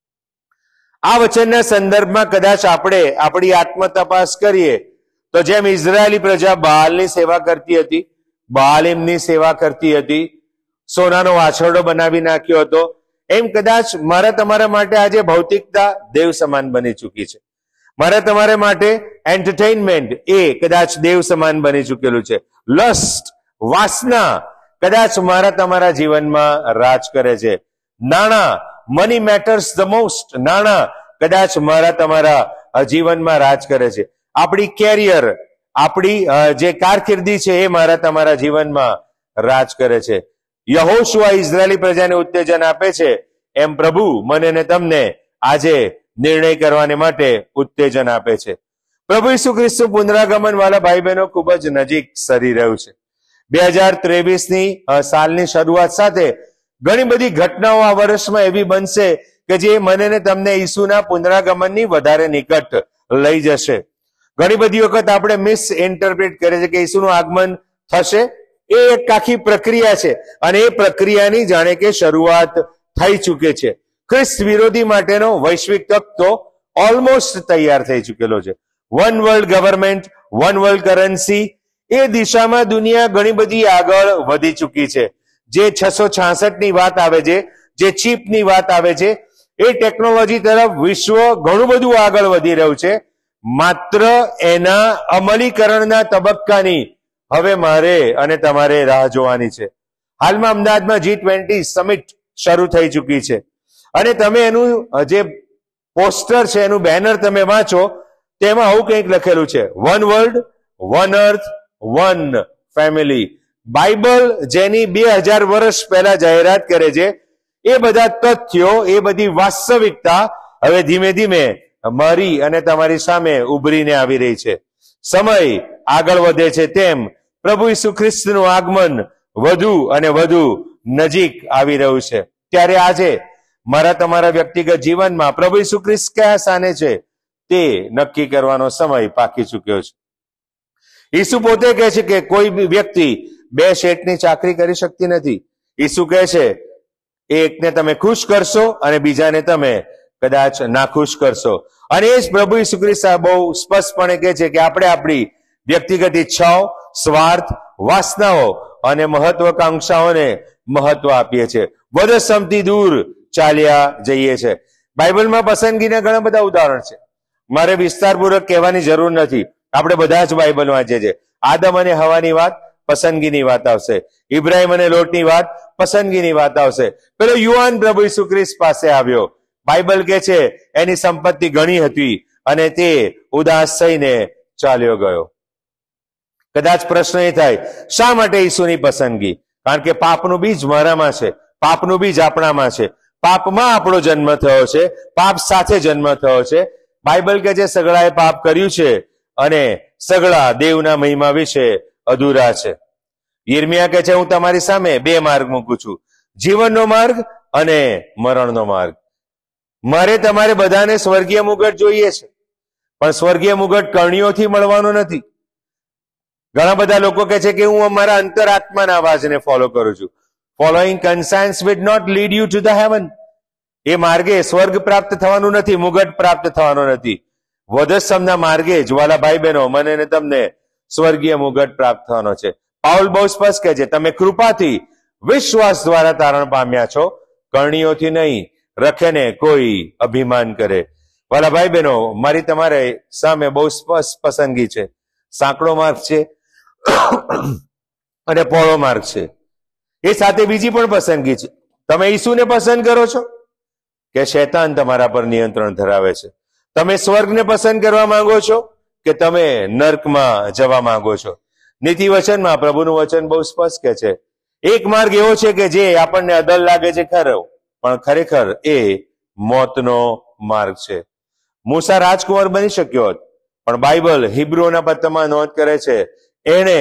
આ વચનના સંદર્ભમાં કદાચ આપણે આપણી આત્મતપાસ કરીએ તો જેમ ઇઝરાયેલી પ્રજા બાલની સેવા કરતી હતી, બાલીમની સેવા કરતી હતી, સોનાનો વાછરડો બનાવી નાખ્યો હતો, એમ કદાચ મારા તમારા માટે આજે ભૌતિકતા દેવ સમાન બની ચૂકી છે. મારા તમારા માટે એન્ટરટેઇનમેન્ટ એ કદાચ દેવ સમાન બની ચૂકેલું છે. લસ્ટ, વાસના કદાચ મારા તમારા જીવનમાં રાજ કરે છે. નાણાં, મની મેટર્સ ધ મોસ્ટ, નાણાં કદાચ મારા તમારા જીવનમાં રાજ કરે છે. આપણી કેરિયર, આપણી જે કારકિર્દી છે એ મારા તમારા જીવનમાં રાજ કરે છે. યહોશુઆ ઇઝરાયેલી પ્રજાને ઉત્તેજન આપે છે એમ પ્રભુ મને ને તમને આજે નિર્ણય કરવાને માટે ઉત્તેજન આપે છે. પ્રભુ ઈસુ ખ્રિસ્ત પુનરાગમન વાળા ભાઈ બહેનો ખૂબ જ નજીક સરી રહ્યું છે. 2023 સાલની શરૂઆત સાથે ઘણી બધી ઘટનાઓ આ વર્ષમાં એવી બનશે કે જે મને ને તમને ઈસુના પુનરાગમનની વધારે નિકટ લઈ જશે. ઘણી બધી વખત આપણે મિસ ઇન્ટરપ્રિટ કરીએ છીએ કે ઈસુનું આગમન થશે, એ એક આખી પ્રક્રિયા છે અને એ પ્રક્રિયાની જાણે કે શરૂઆત થઈ ચૂકે છે. ખ્રિસ્ત વિરોધી માટેનો વૈશ્વિક તખ્તો ઓલમોસ્ટ તૈયાર થઈ ચૂકેલો છે. One world government, one world currency, એ દિશામાં દુનિયા ઘણી બધી આગળ વધી ચૂકી છે. જે 666 ની વાત આવે છે, જે ચીપની વાત આવે છે, એ ટેકનોલોજી તરફ વિશ્વ ઘણું બધું આગળ વધી રહ્યું છે. માત્ર એના અમલીકરણના તબક્કાની હવે મારે અને તમારે રાહ જોવાની છે. હાલમાં અમદાવાદમાં G20 સમિટ શરૂ થઈ ચૂકી છે અને તમે એનું જે પોસ્ટર છે, એનું બેનર તમે વાંચો તેમાં આવું કંઈક લખેલું છે, one world, one earth, one family. Bible જેની 2000 વર્ષ પહેલા જાહેરાત કરે છે, એ બધા તથ્યો, એ બધી વાસ્તવિકતા હવે ધીમે ધીમે મારી અને તમારી સામે ઉભરીને આવી રહી છે. સમય આગળ વધે છે તેમ પ્રભુ ઈસુ ખ્રિસ્તનું આગમન વધુ અને વધુ નજીક આવી રહ્યું છે. ત્યારે આજે મારા તમારા વ્યક્તિગત જીવનમાં પ્રભુ ઈસુ ખ્રિસ્ત કયા સ્થાને છે તે નક્કી કરવાનો સમય પાકી ચૂક્યો છે. ઈસુ પોતે કહે છે કે કોઈ બી વ્યક્તિ બે શેઠની ચાકરી કરી શકતી નથી. ઈસુ કહે છે એકને તમે ખુશ કરશો અને બીજાને તમે કદાચ નાખુશ કરશો. અને એ જ પ્રભુ ઈસુ ખ્રિસ્ત બહુ સ્પષ્ટપણે કહે છે કે આપણે આપણી વ્યક્તિગત ઈચ્છાઓ, સ્વાર્થ, વાસનાઓ અને મહત્વકાંક્ષાઓને મહત્વ આપીએ છીએ. વધસમથી દૂર ચાલ્યા જઈએ છે. બાઇબલમાં પસંદગીના ઘણા બધા ઉદાહરણ છે. મારે વિસ્તારપૂર્વક કહેવાની જરૂર નથી. આપણે બધા જ બાઇબલ વાંચીએ છીએ. આદમ અને હવાની વાત, પસંદગીની વાત આવશે. ઇબ્રાહિમ અને લોટની વાત, પસંદગીની વાત આવશે. પેલો યુવાન પ્રભુ ઈસુ ખ્રિસ્ત પાસે આવ્યો. બાઇબલ કહે છે એની સંપત્તિ ઘણી હતી અને તે ઉદાસ થઈને ચાલ્યો ગયો. કદાચ પ્રશ્ન એ થાય, શા માટે ઈસુની પસંદગી? કારણ કે પાપનું બીજ મારામાં છે, પાપનું બીજ આપણામાં છે, પાપમાં આપણો જન્મ થયો છે, પાપ સાથે જન્મ થયો છે. બાઇબલ કહે છે સગળાએ પાપ કર્યું છે અને સગળા દેવના મહિમા વિશે અધૂરા છે. યિર્મયાહ કહે છે હું તમારી સામે બે માર્ગ મૂકું છું, જીવનનો માર્ગ અને મરણનો માર્ગ. મારે તમારે બધાને સ્વર્ગીય મુગટ જોઈએ છે, પણ સ્વર્ગીય મુગટ કરણીઓથી મળવાનો નથી. ઘણા બધા લોકો કહે છે કે હું અમારા અંતરાત્માના અવાજને ફોલો કરું છું. Following conscience will not lead you to the heaven. એ માર્ગે સ્વર્ગ પ્રાપ્ત થવાનું નથી, મુગટ પ્રાપ્ત થવાનો નથી. વધસ્તંભના માર્ગે જ્વાલા ભાઈ બહેનો મને ને તમને સ્વર્ગીય મુગટ પ્રાપ્ત થવાનો છે. પાઉલ બહુ સ્પષ્ટ કહે છે તમે કૃપાથી વિશ્વાસ દ્વારા તારણ પામ્યા છો, કરણીઓથી નહીં, રખે ને કોઈ અભિમાન કરે. વાલા ભાઈ બહેનો, મારી તમારે સામે બહુ સ્પષ્ટ પસંદગી છે. સાંકડો માર્ગ છે અને પહોળો માર્ગ છે. એ સાથે બીજી પણ પસંદગી છે. તમે ઈસુને પસંદ કરો છો કે શૈતાન તમારા પર નિયંત્રણ ધરાવે છે? તમે સ્વર્ગને પસંદ કરવા માંગો છો કે તમે નર્કમાં જવા માંગો છો? નીતિ વચનમાં પ્રભુનું વચન બહુ સ્પષ્ટ કહે છે એક માર્ગ એવો છે કે જે આપણને અદલ લાગે છે ખરો, પણ ખરેખર એ મોતનો માર્ગ છે. મૂસા રાજકુમાર બની શક્યો હોત, પણ બાઇબલ હિબ્રુઓના પત્રમાં નોંધ કરે છે એણે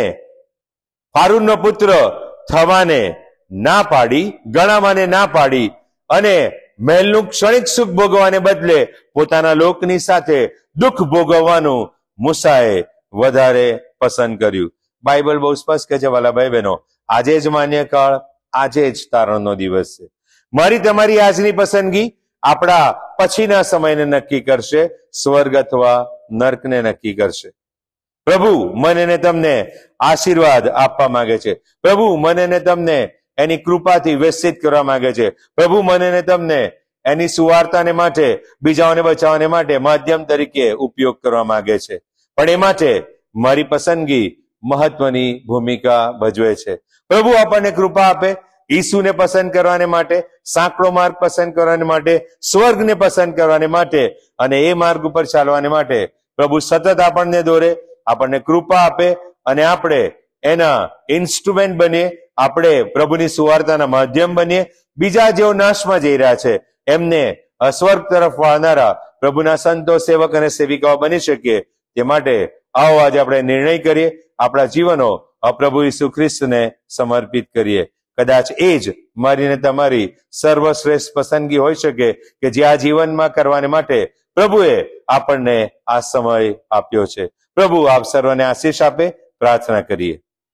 ફારૂનનો પુત્ર થવાને ના પાડી, ગણાવાને ના પાડી અને મહેલનું ક્ષણિક સુખ ભોગવાને બદલે પોતાના લોકની સાથે દુઃખ ભોગવવાનું મૂસાએ વધારે પસંદ કર્યું. બાઇબલ બહુ સ્પષ્ટ કહે છે વાલા ભાઈ બહેનો, આજે જ માન્ય કાળ, આજે જ તારણનો દિવસ છે. મારી તમારી આજની પસંદગી આપણા પછીના સમયને નક્કી કરશે, સ્વર્ગ અથવા નર્કને નક્કી કરશે. પ્રભુ મને ને તમને આશીર્વાદ આપવા માંગે છે. પ્રભુ મને ને તમને એની કૃપાથી વ્યસ્તિત કરવા માંગે છે. પ્રભુ મને ને તમને એની સુવાર્તાને માટે, બીજાઓને બચાવવાને માટે માધ્યમ તરીકે ઉપયોગ કરવા માંગે છે. પણ એ માટે મારી પસંદગી મહત્વની ભૂમિકા ભજવે છે. પ્રભુ આપણને કૃપા આપે ઈસુને પસંદ કરવાને માટે, સાંકડો માર્ગ પસંદ કરવાને માટે, સ્વર્ગને પસંદ કરવાને માટે અને એ માર્ગ ઉપર ચાલવાને માટે પ્રભુ સતત આપણને દોરે, આપણને કૃપા આપે અને આપણે એના ઇન્સ્ટ્રુમેન્ટ બનીએ, આપણે પ્રભુની સુવાર્તાના માધ્યમ બનીએ. બીજા જેઓ નાશમાં જઈ રહ્યા છે એમને સ્વર્ગ તરફ વાળનારા પ્રભુના સંતો, સેવક અને સેવિકાઓ બની શકીએ. તે માટે આવો આજે આપણે નિર્ણય કરીએ, આપણા જીવનો પ્રભુ ઈસુ ખ્રિસ્તને સમર્પિત કરીએ. કદાચ એ જ મારી ને તમારી સર્વશ્રેષ્ઠ પસંદગી હોઈ શકે કે જે આ જીવનમાં કરવાને માટે પ્રભુએ આપણને આ સમય આપ્યો છે. પ્રભુ આપ સર્વને આશીષ આપે. પ્રાર્થના કરીએ.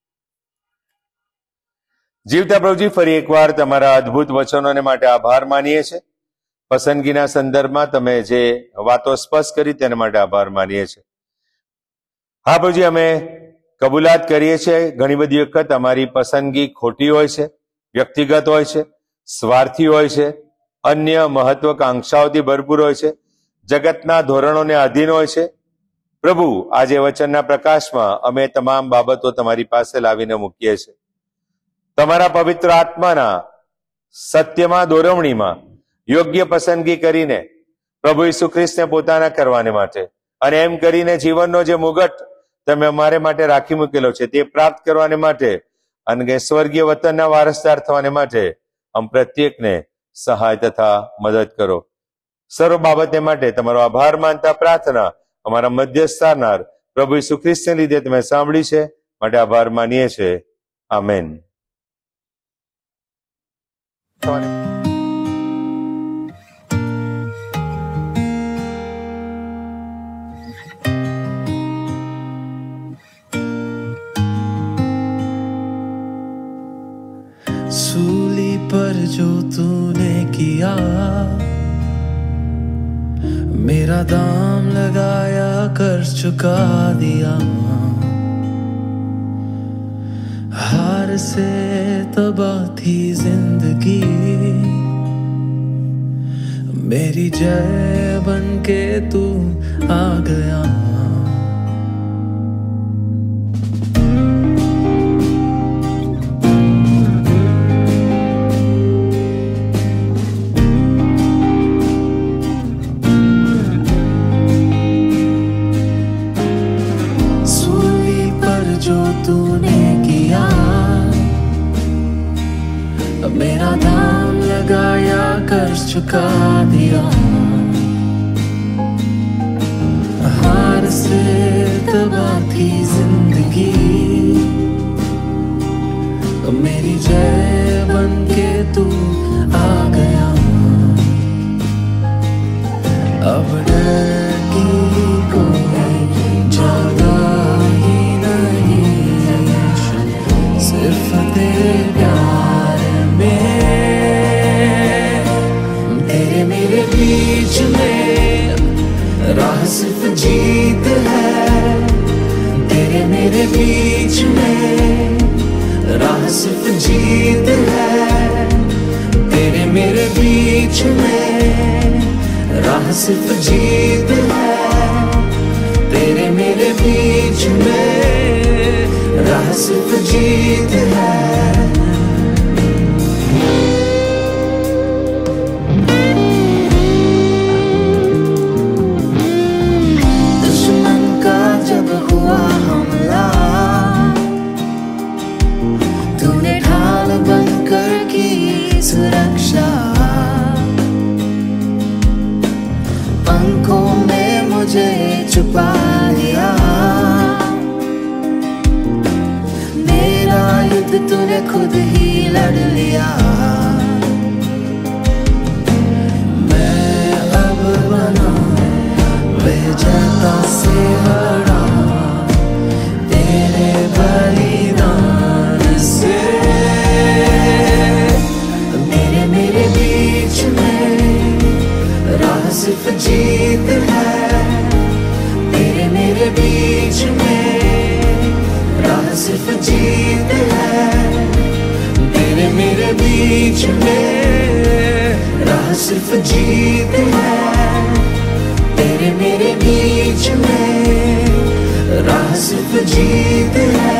જીવતા પ્રભુજી, ફરી એકવાર તમારા અદ્ભુત વચનોને માટે આભાર માનીએ છીએ. પસંદગીના સંદર્ભમાં તમે જે વાતો સ્પષ્ટ કરી તેના માટે આભાર માનીએ છીએ. હા પ્રભુજી, અમે કબૂલાત કરીએ છીએ ઘણી બધી વખત અમારી પસંદગી ખોટી હોય છે, વ્યક્તિગત હોય છે, સ્વાર્થી હોય છે, અન્ય મહત્વકાંક્ષાઓથી ભરપૂર હોય છે, જગતના ધોરણોને આધીન હોય છે. પ્રભુ, આજે વચનના પ્રકાશમાં અમે તમામ બાબતો તમારી પાસે લાવીને મૂકીએ છીએ. તમારા પવિત્ર આત્માના સત્યમાં દોરવણીમાં યોગ્ય પસંદગી કરીને પ્રભુ ઈસુ ખ્રિસ્તને પોતાના કરવાને માટે અને એમ કરીને જીવનનો જે મુગટ તમે અમારે માટે રાખી મૂકેલો છે તે પ્રાપ્ત કરવાને માટે અને સ્વર્ગીય વતનના વારસદાર થવાને માટે પ્રત્યેકને સહાય તથા મદદ કરો. સર્વ બાબતે માટે તમારો આભાર માનતા પ્રાર્થના અમારા મધ્યસ્થ સ્થાનાર પ્રભુ ઈસુ ખ્રિસ્તને લીધે તમે સાંભળી છે, માટે આભાર માનીએ છીએ. આમેન. सूली पर जो तूने किया, मेरा दाम लगाया, कर्ज चुका दिया. हार से तबाह थी जिंदगी, मेरी जय बन के तू आ गया. तूने किया, मेरा दाम लगाया, कर्ज चुका दिया. हार से तबाह थी जिंदगी, मेरी जय बन के तू आ गया. अब डर की कोई जगह ही नहीं, सिर्फ तेरे प्यार में. तेरे मेरे बीच में राह सिर्फ जीत है. तेरे मेरे बीच में राह सिर्फ जीत है. तेरे मेरे बीच में राह सिर्फ जीत है. तेरे मेरे बीच में राह सिर्फ जीत है. दुश्मन का जब हुआ हमला, तूने ढाल बनकर की सुरक्षा. पंखों में मुझे छुपा लिया. युद्ध तूने खुद ही लड़ लिया. मैं अब बना विजेता से बड़ा, तेरे बलिदान से. तेरे मेरे बीच में राह सिर्फ जीत है. तेरे मेरे बीच में राह सिर्फ जीत है. तेरे मेरे बीच में राह सिर्फ जीत है. तेरे मेरे बीच में राह सिर्फ जीत है.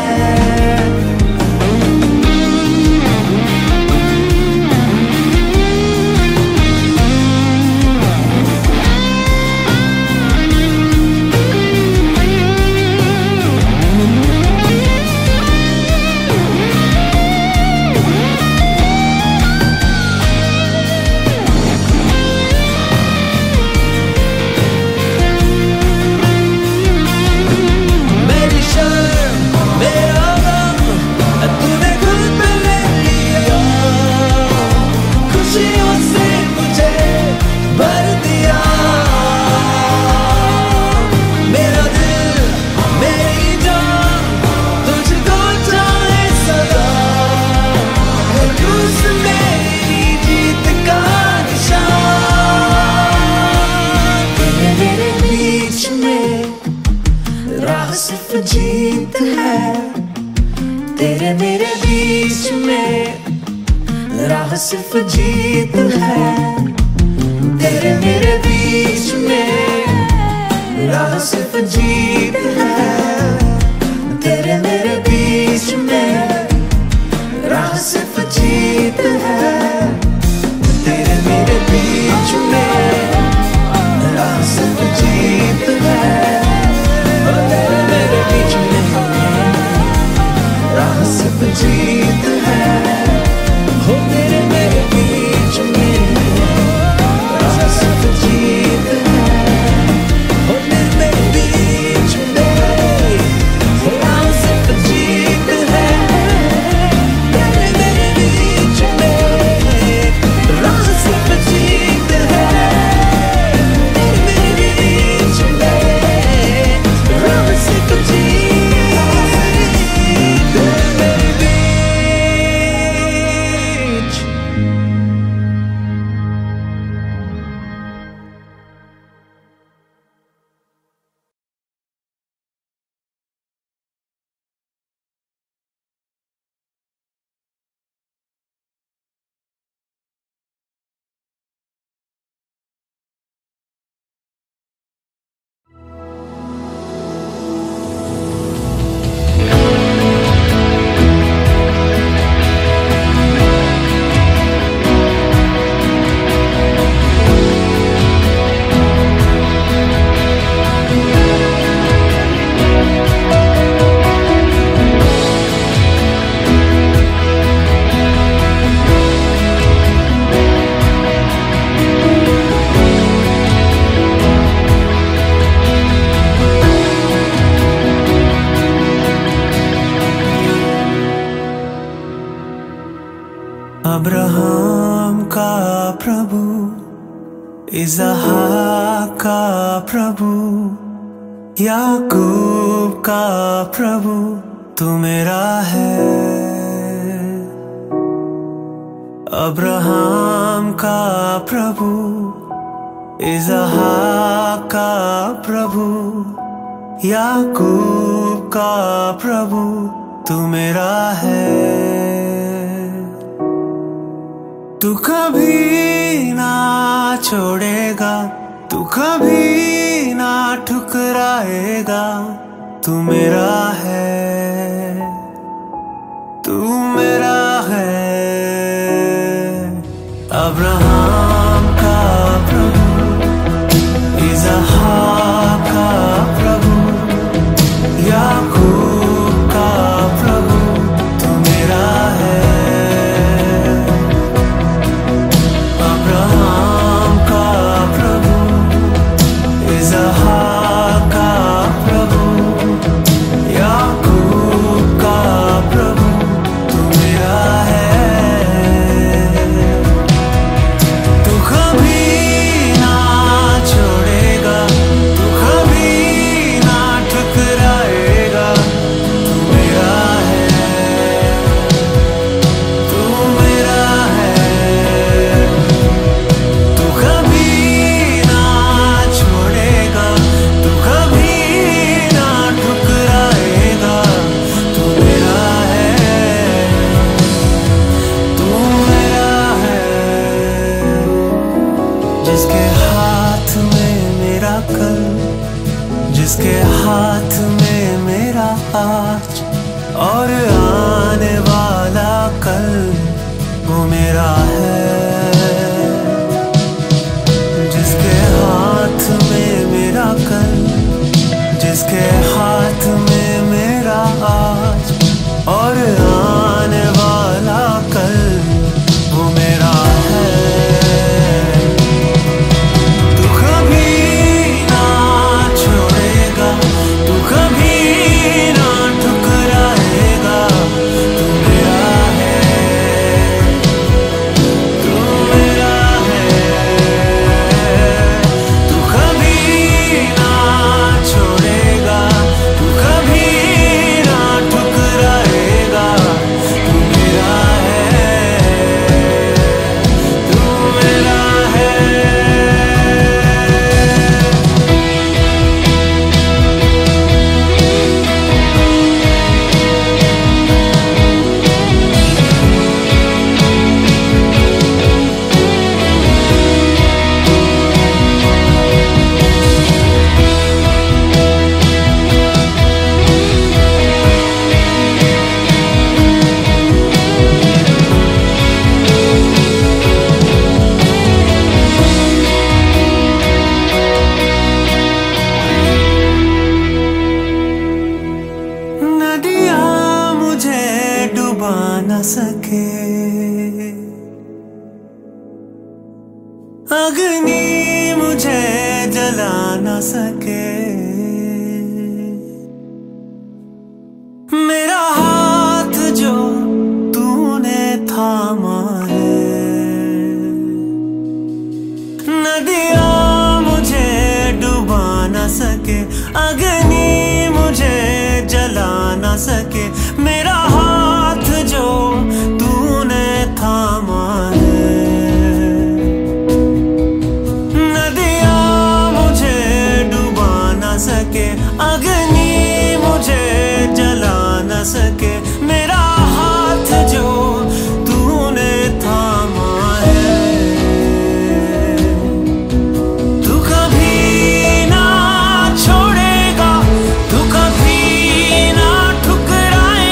जीत है. तेरे मेरे बीच में राह सिर्फ जीत है. तेरे मेरे बीच में राह सिर्फ जीत है. तेरे मेरे बीच में राह सिर्फ जीत है. तेरे मेरे बीच में राह सिर्फ जीत है. तेरे मेरे बीच में राह सिर्फ जीत है. हो तेरे मेरे बीच में राह सिर्फ जीत अब्राहम का प्रभु, इसहाक का प्रभु, याकूब का प्रभु तू मेरा है। अब्राहम का प्रभु, इसहाक का प्रभु, याकूब का प्रभु तू मेरा है। तू कभी ना छोड़ेगा, तू कभी ना ठुकराएगा, तू मेरा है, तू मेरा है। अब्राहम का प्रभु, इसहाक का प्रभु, याकूब का प्रभु तू मेरा है। अब्राहम का प्रभु, इसहाक का प्रभु, याकूब का प्रभु तू मेरा है। तू कभी ना छोड़ेगा, तू कभी ना ठुकराएगा, तू मेरा है, तू मेरा है। तू कभी ना छोड़ेगा, तू कभी ना ठुकराएगा, तू मेरा है, तू मेरा है। जिसके हाथ में मेरा कल, जिसके हाथ में मेरा आज और आने वाला कल, वो मेरा है। जिसके हाथ में मेरा कल, जिसके हाथ में मेरा आज और आने वाला कल, वो मेरा है। तू कभी ना छोड़ेगा, तू कभी ना ठुकराएगा, तू मेरा है, तू मेरा है। तू कभी ना छोड़ेगा, तू कभी ना ठुकराएगा, तू मेरा है, तू मेरा है। नदियाँ मुझे डुबा न सके, अग्नि मुझे जला न सके। मेरा हाथ जो तूने थामा है, नदियाँ मुझे डुबा न सके, अग्नि मुझे जला न सके। मेरा हाथ जो तूने थामा है, नदियाँ मुझे डुबा न सके, अग्नि मुझे जला न सके। मेरा हाथ जो तूने थामा है, तू कभी ना छोड़ेगा, तू कभी ना ठुकराएगा,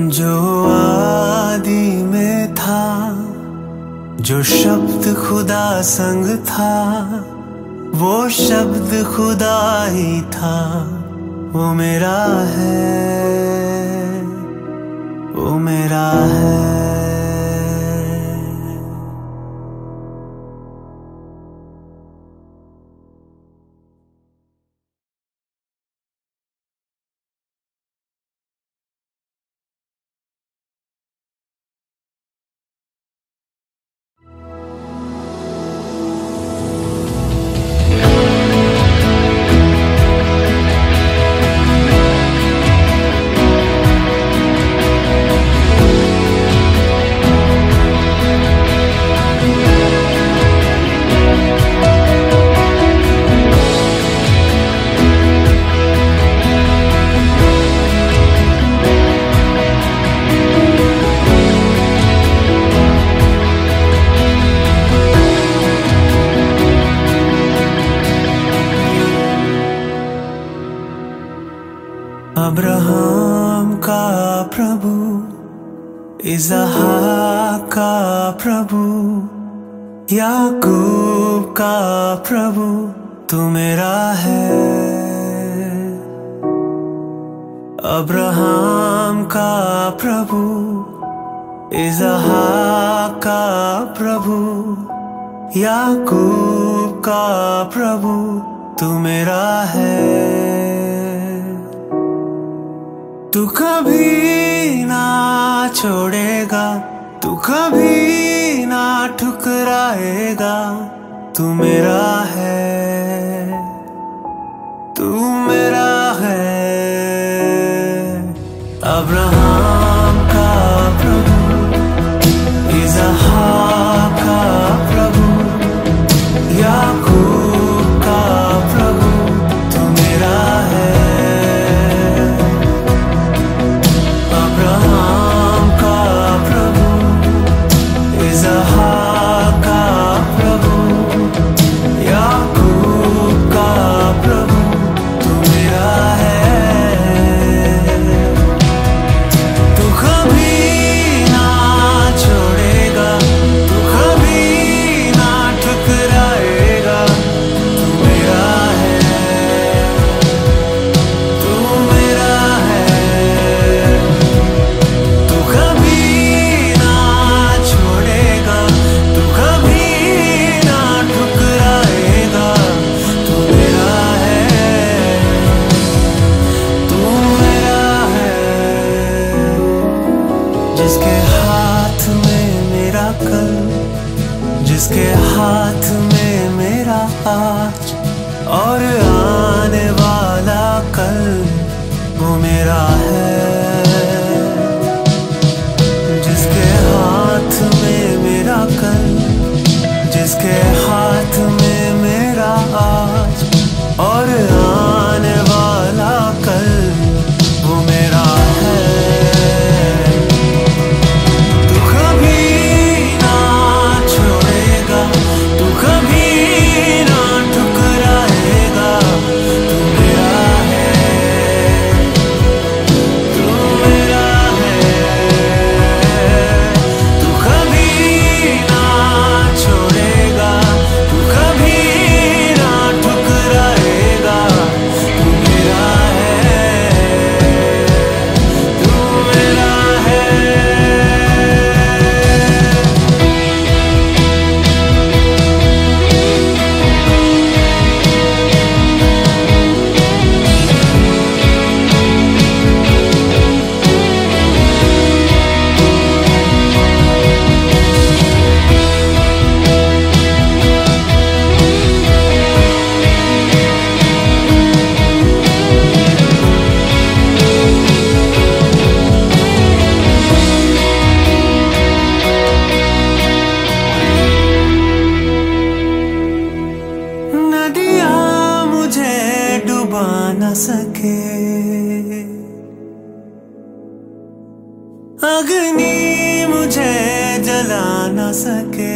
जो आदि में था, जो शब्द खुदा संग था, वो शब्द खुदा ही था, वो मेरा है, वो मेरा है। अब्राहम का प्रभु, इसहाक का प्रभु, याकूब का प्रभु, तू मेरा है। अब्राहम का प्रभु, इसहाक का प्रभु, याकूब का प्रभु, तू मेरा है। तू कभी ना छोड़ेगा, तू कभी ना ठुकराएगा, तू मेरा है, तू मेरा है। अब्राहम का प्रभु, इसहाक का प्रभु, याकूब का प्रभु, तू मेरा है। अब्राहम का प्रभु, इसहाक का प्रभु, याकूब का प्रभु, तू मेरा है। तू कभी ना छोड़ेगा, तू कभी ना ठुकराएगा, तू मेरा है, तू मेरा है। तू कभी ना छोड़ेगा, तू कभी ना ठुकराएगा, तू मेरा है, तू मेरा है। जिसके हाथ में मेरा कल, जिसके हाथ में मेरा आज और आने वाला कल, वो मेरा है। जिसके हाथ में मेरा कल, जिसके हाथ में मेरा आज और आने वाला कल, वो मेरा है। तू कभी ना छोड़ेगा, तू कभी ना ठुकराएगा, तू मेरा है, तू मेरा है। तू कभी ना छोड़ेगा, तू कभी ना ठुकराएगा, तू मेरा है, तू मेरा है। नदियाँ मुझे डुबा न सके, अग्नि मुझे जला न सके।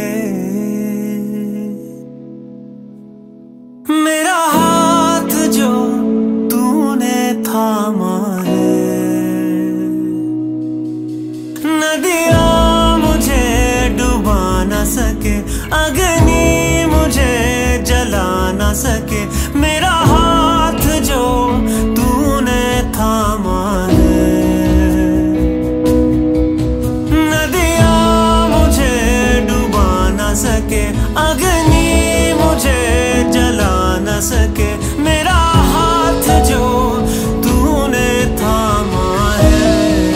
मेरा हाथ जो तूने थामा है, सके मेरा हाथ जो तूने थामा है। नदियाँ मुझे डुबा न सके, अग्नि मुझे जला न सके मेरा हाथ जो तूने थामा है।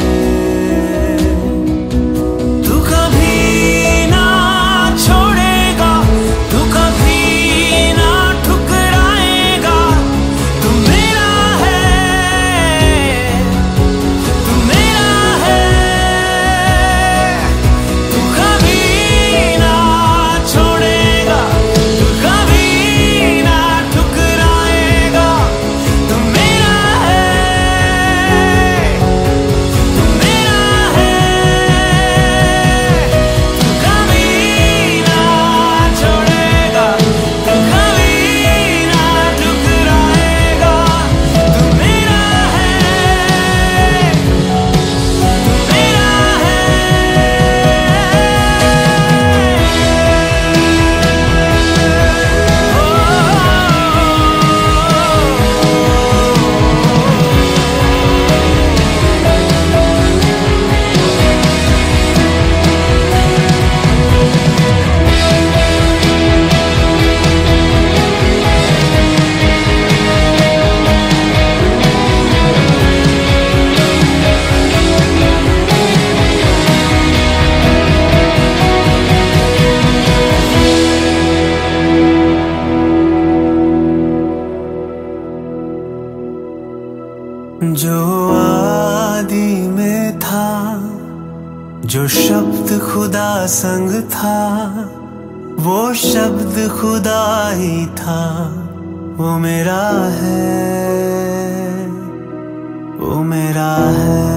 तू कभी ना छोड़ेगा, तू कभी ना ठुकराएगा, तू मेरा है, तू मेरा है। तू कभी ना छोड़ेगा, तू कभी ना ठुकराएगा, तू मेरा है, तू मेरा है। तू कभी ना छोड़ेगा, तू कभी ना ठुकराएगा, तू मेरा है, तू मेरा जो आदि में था, जो शब्द खुदा संग था, वो शब्द खुदा ही था। वो मेरा है, वो मेरा है।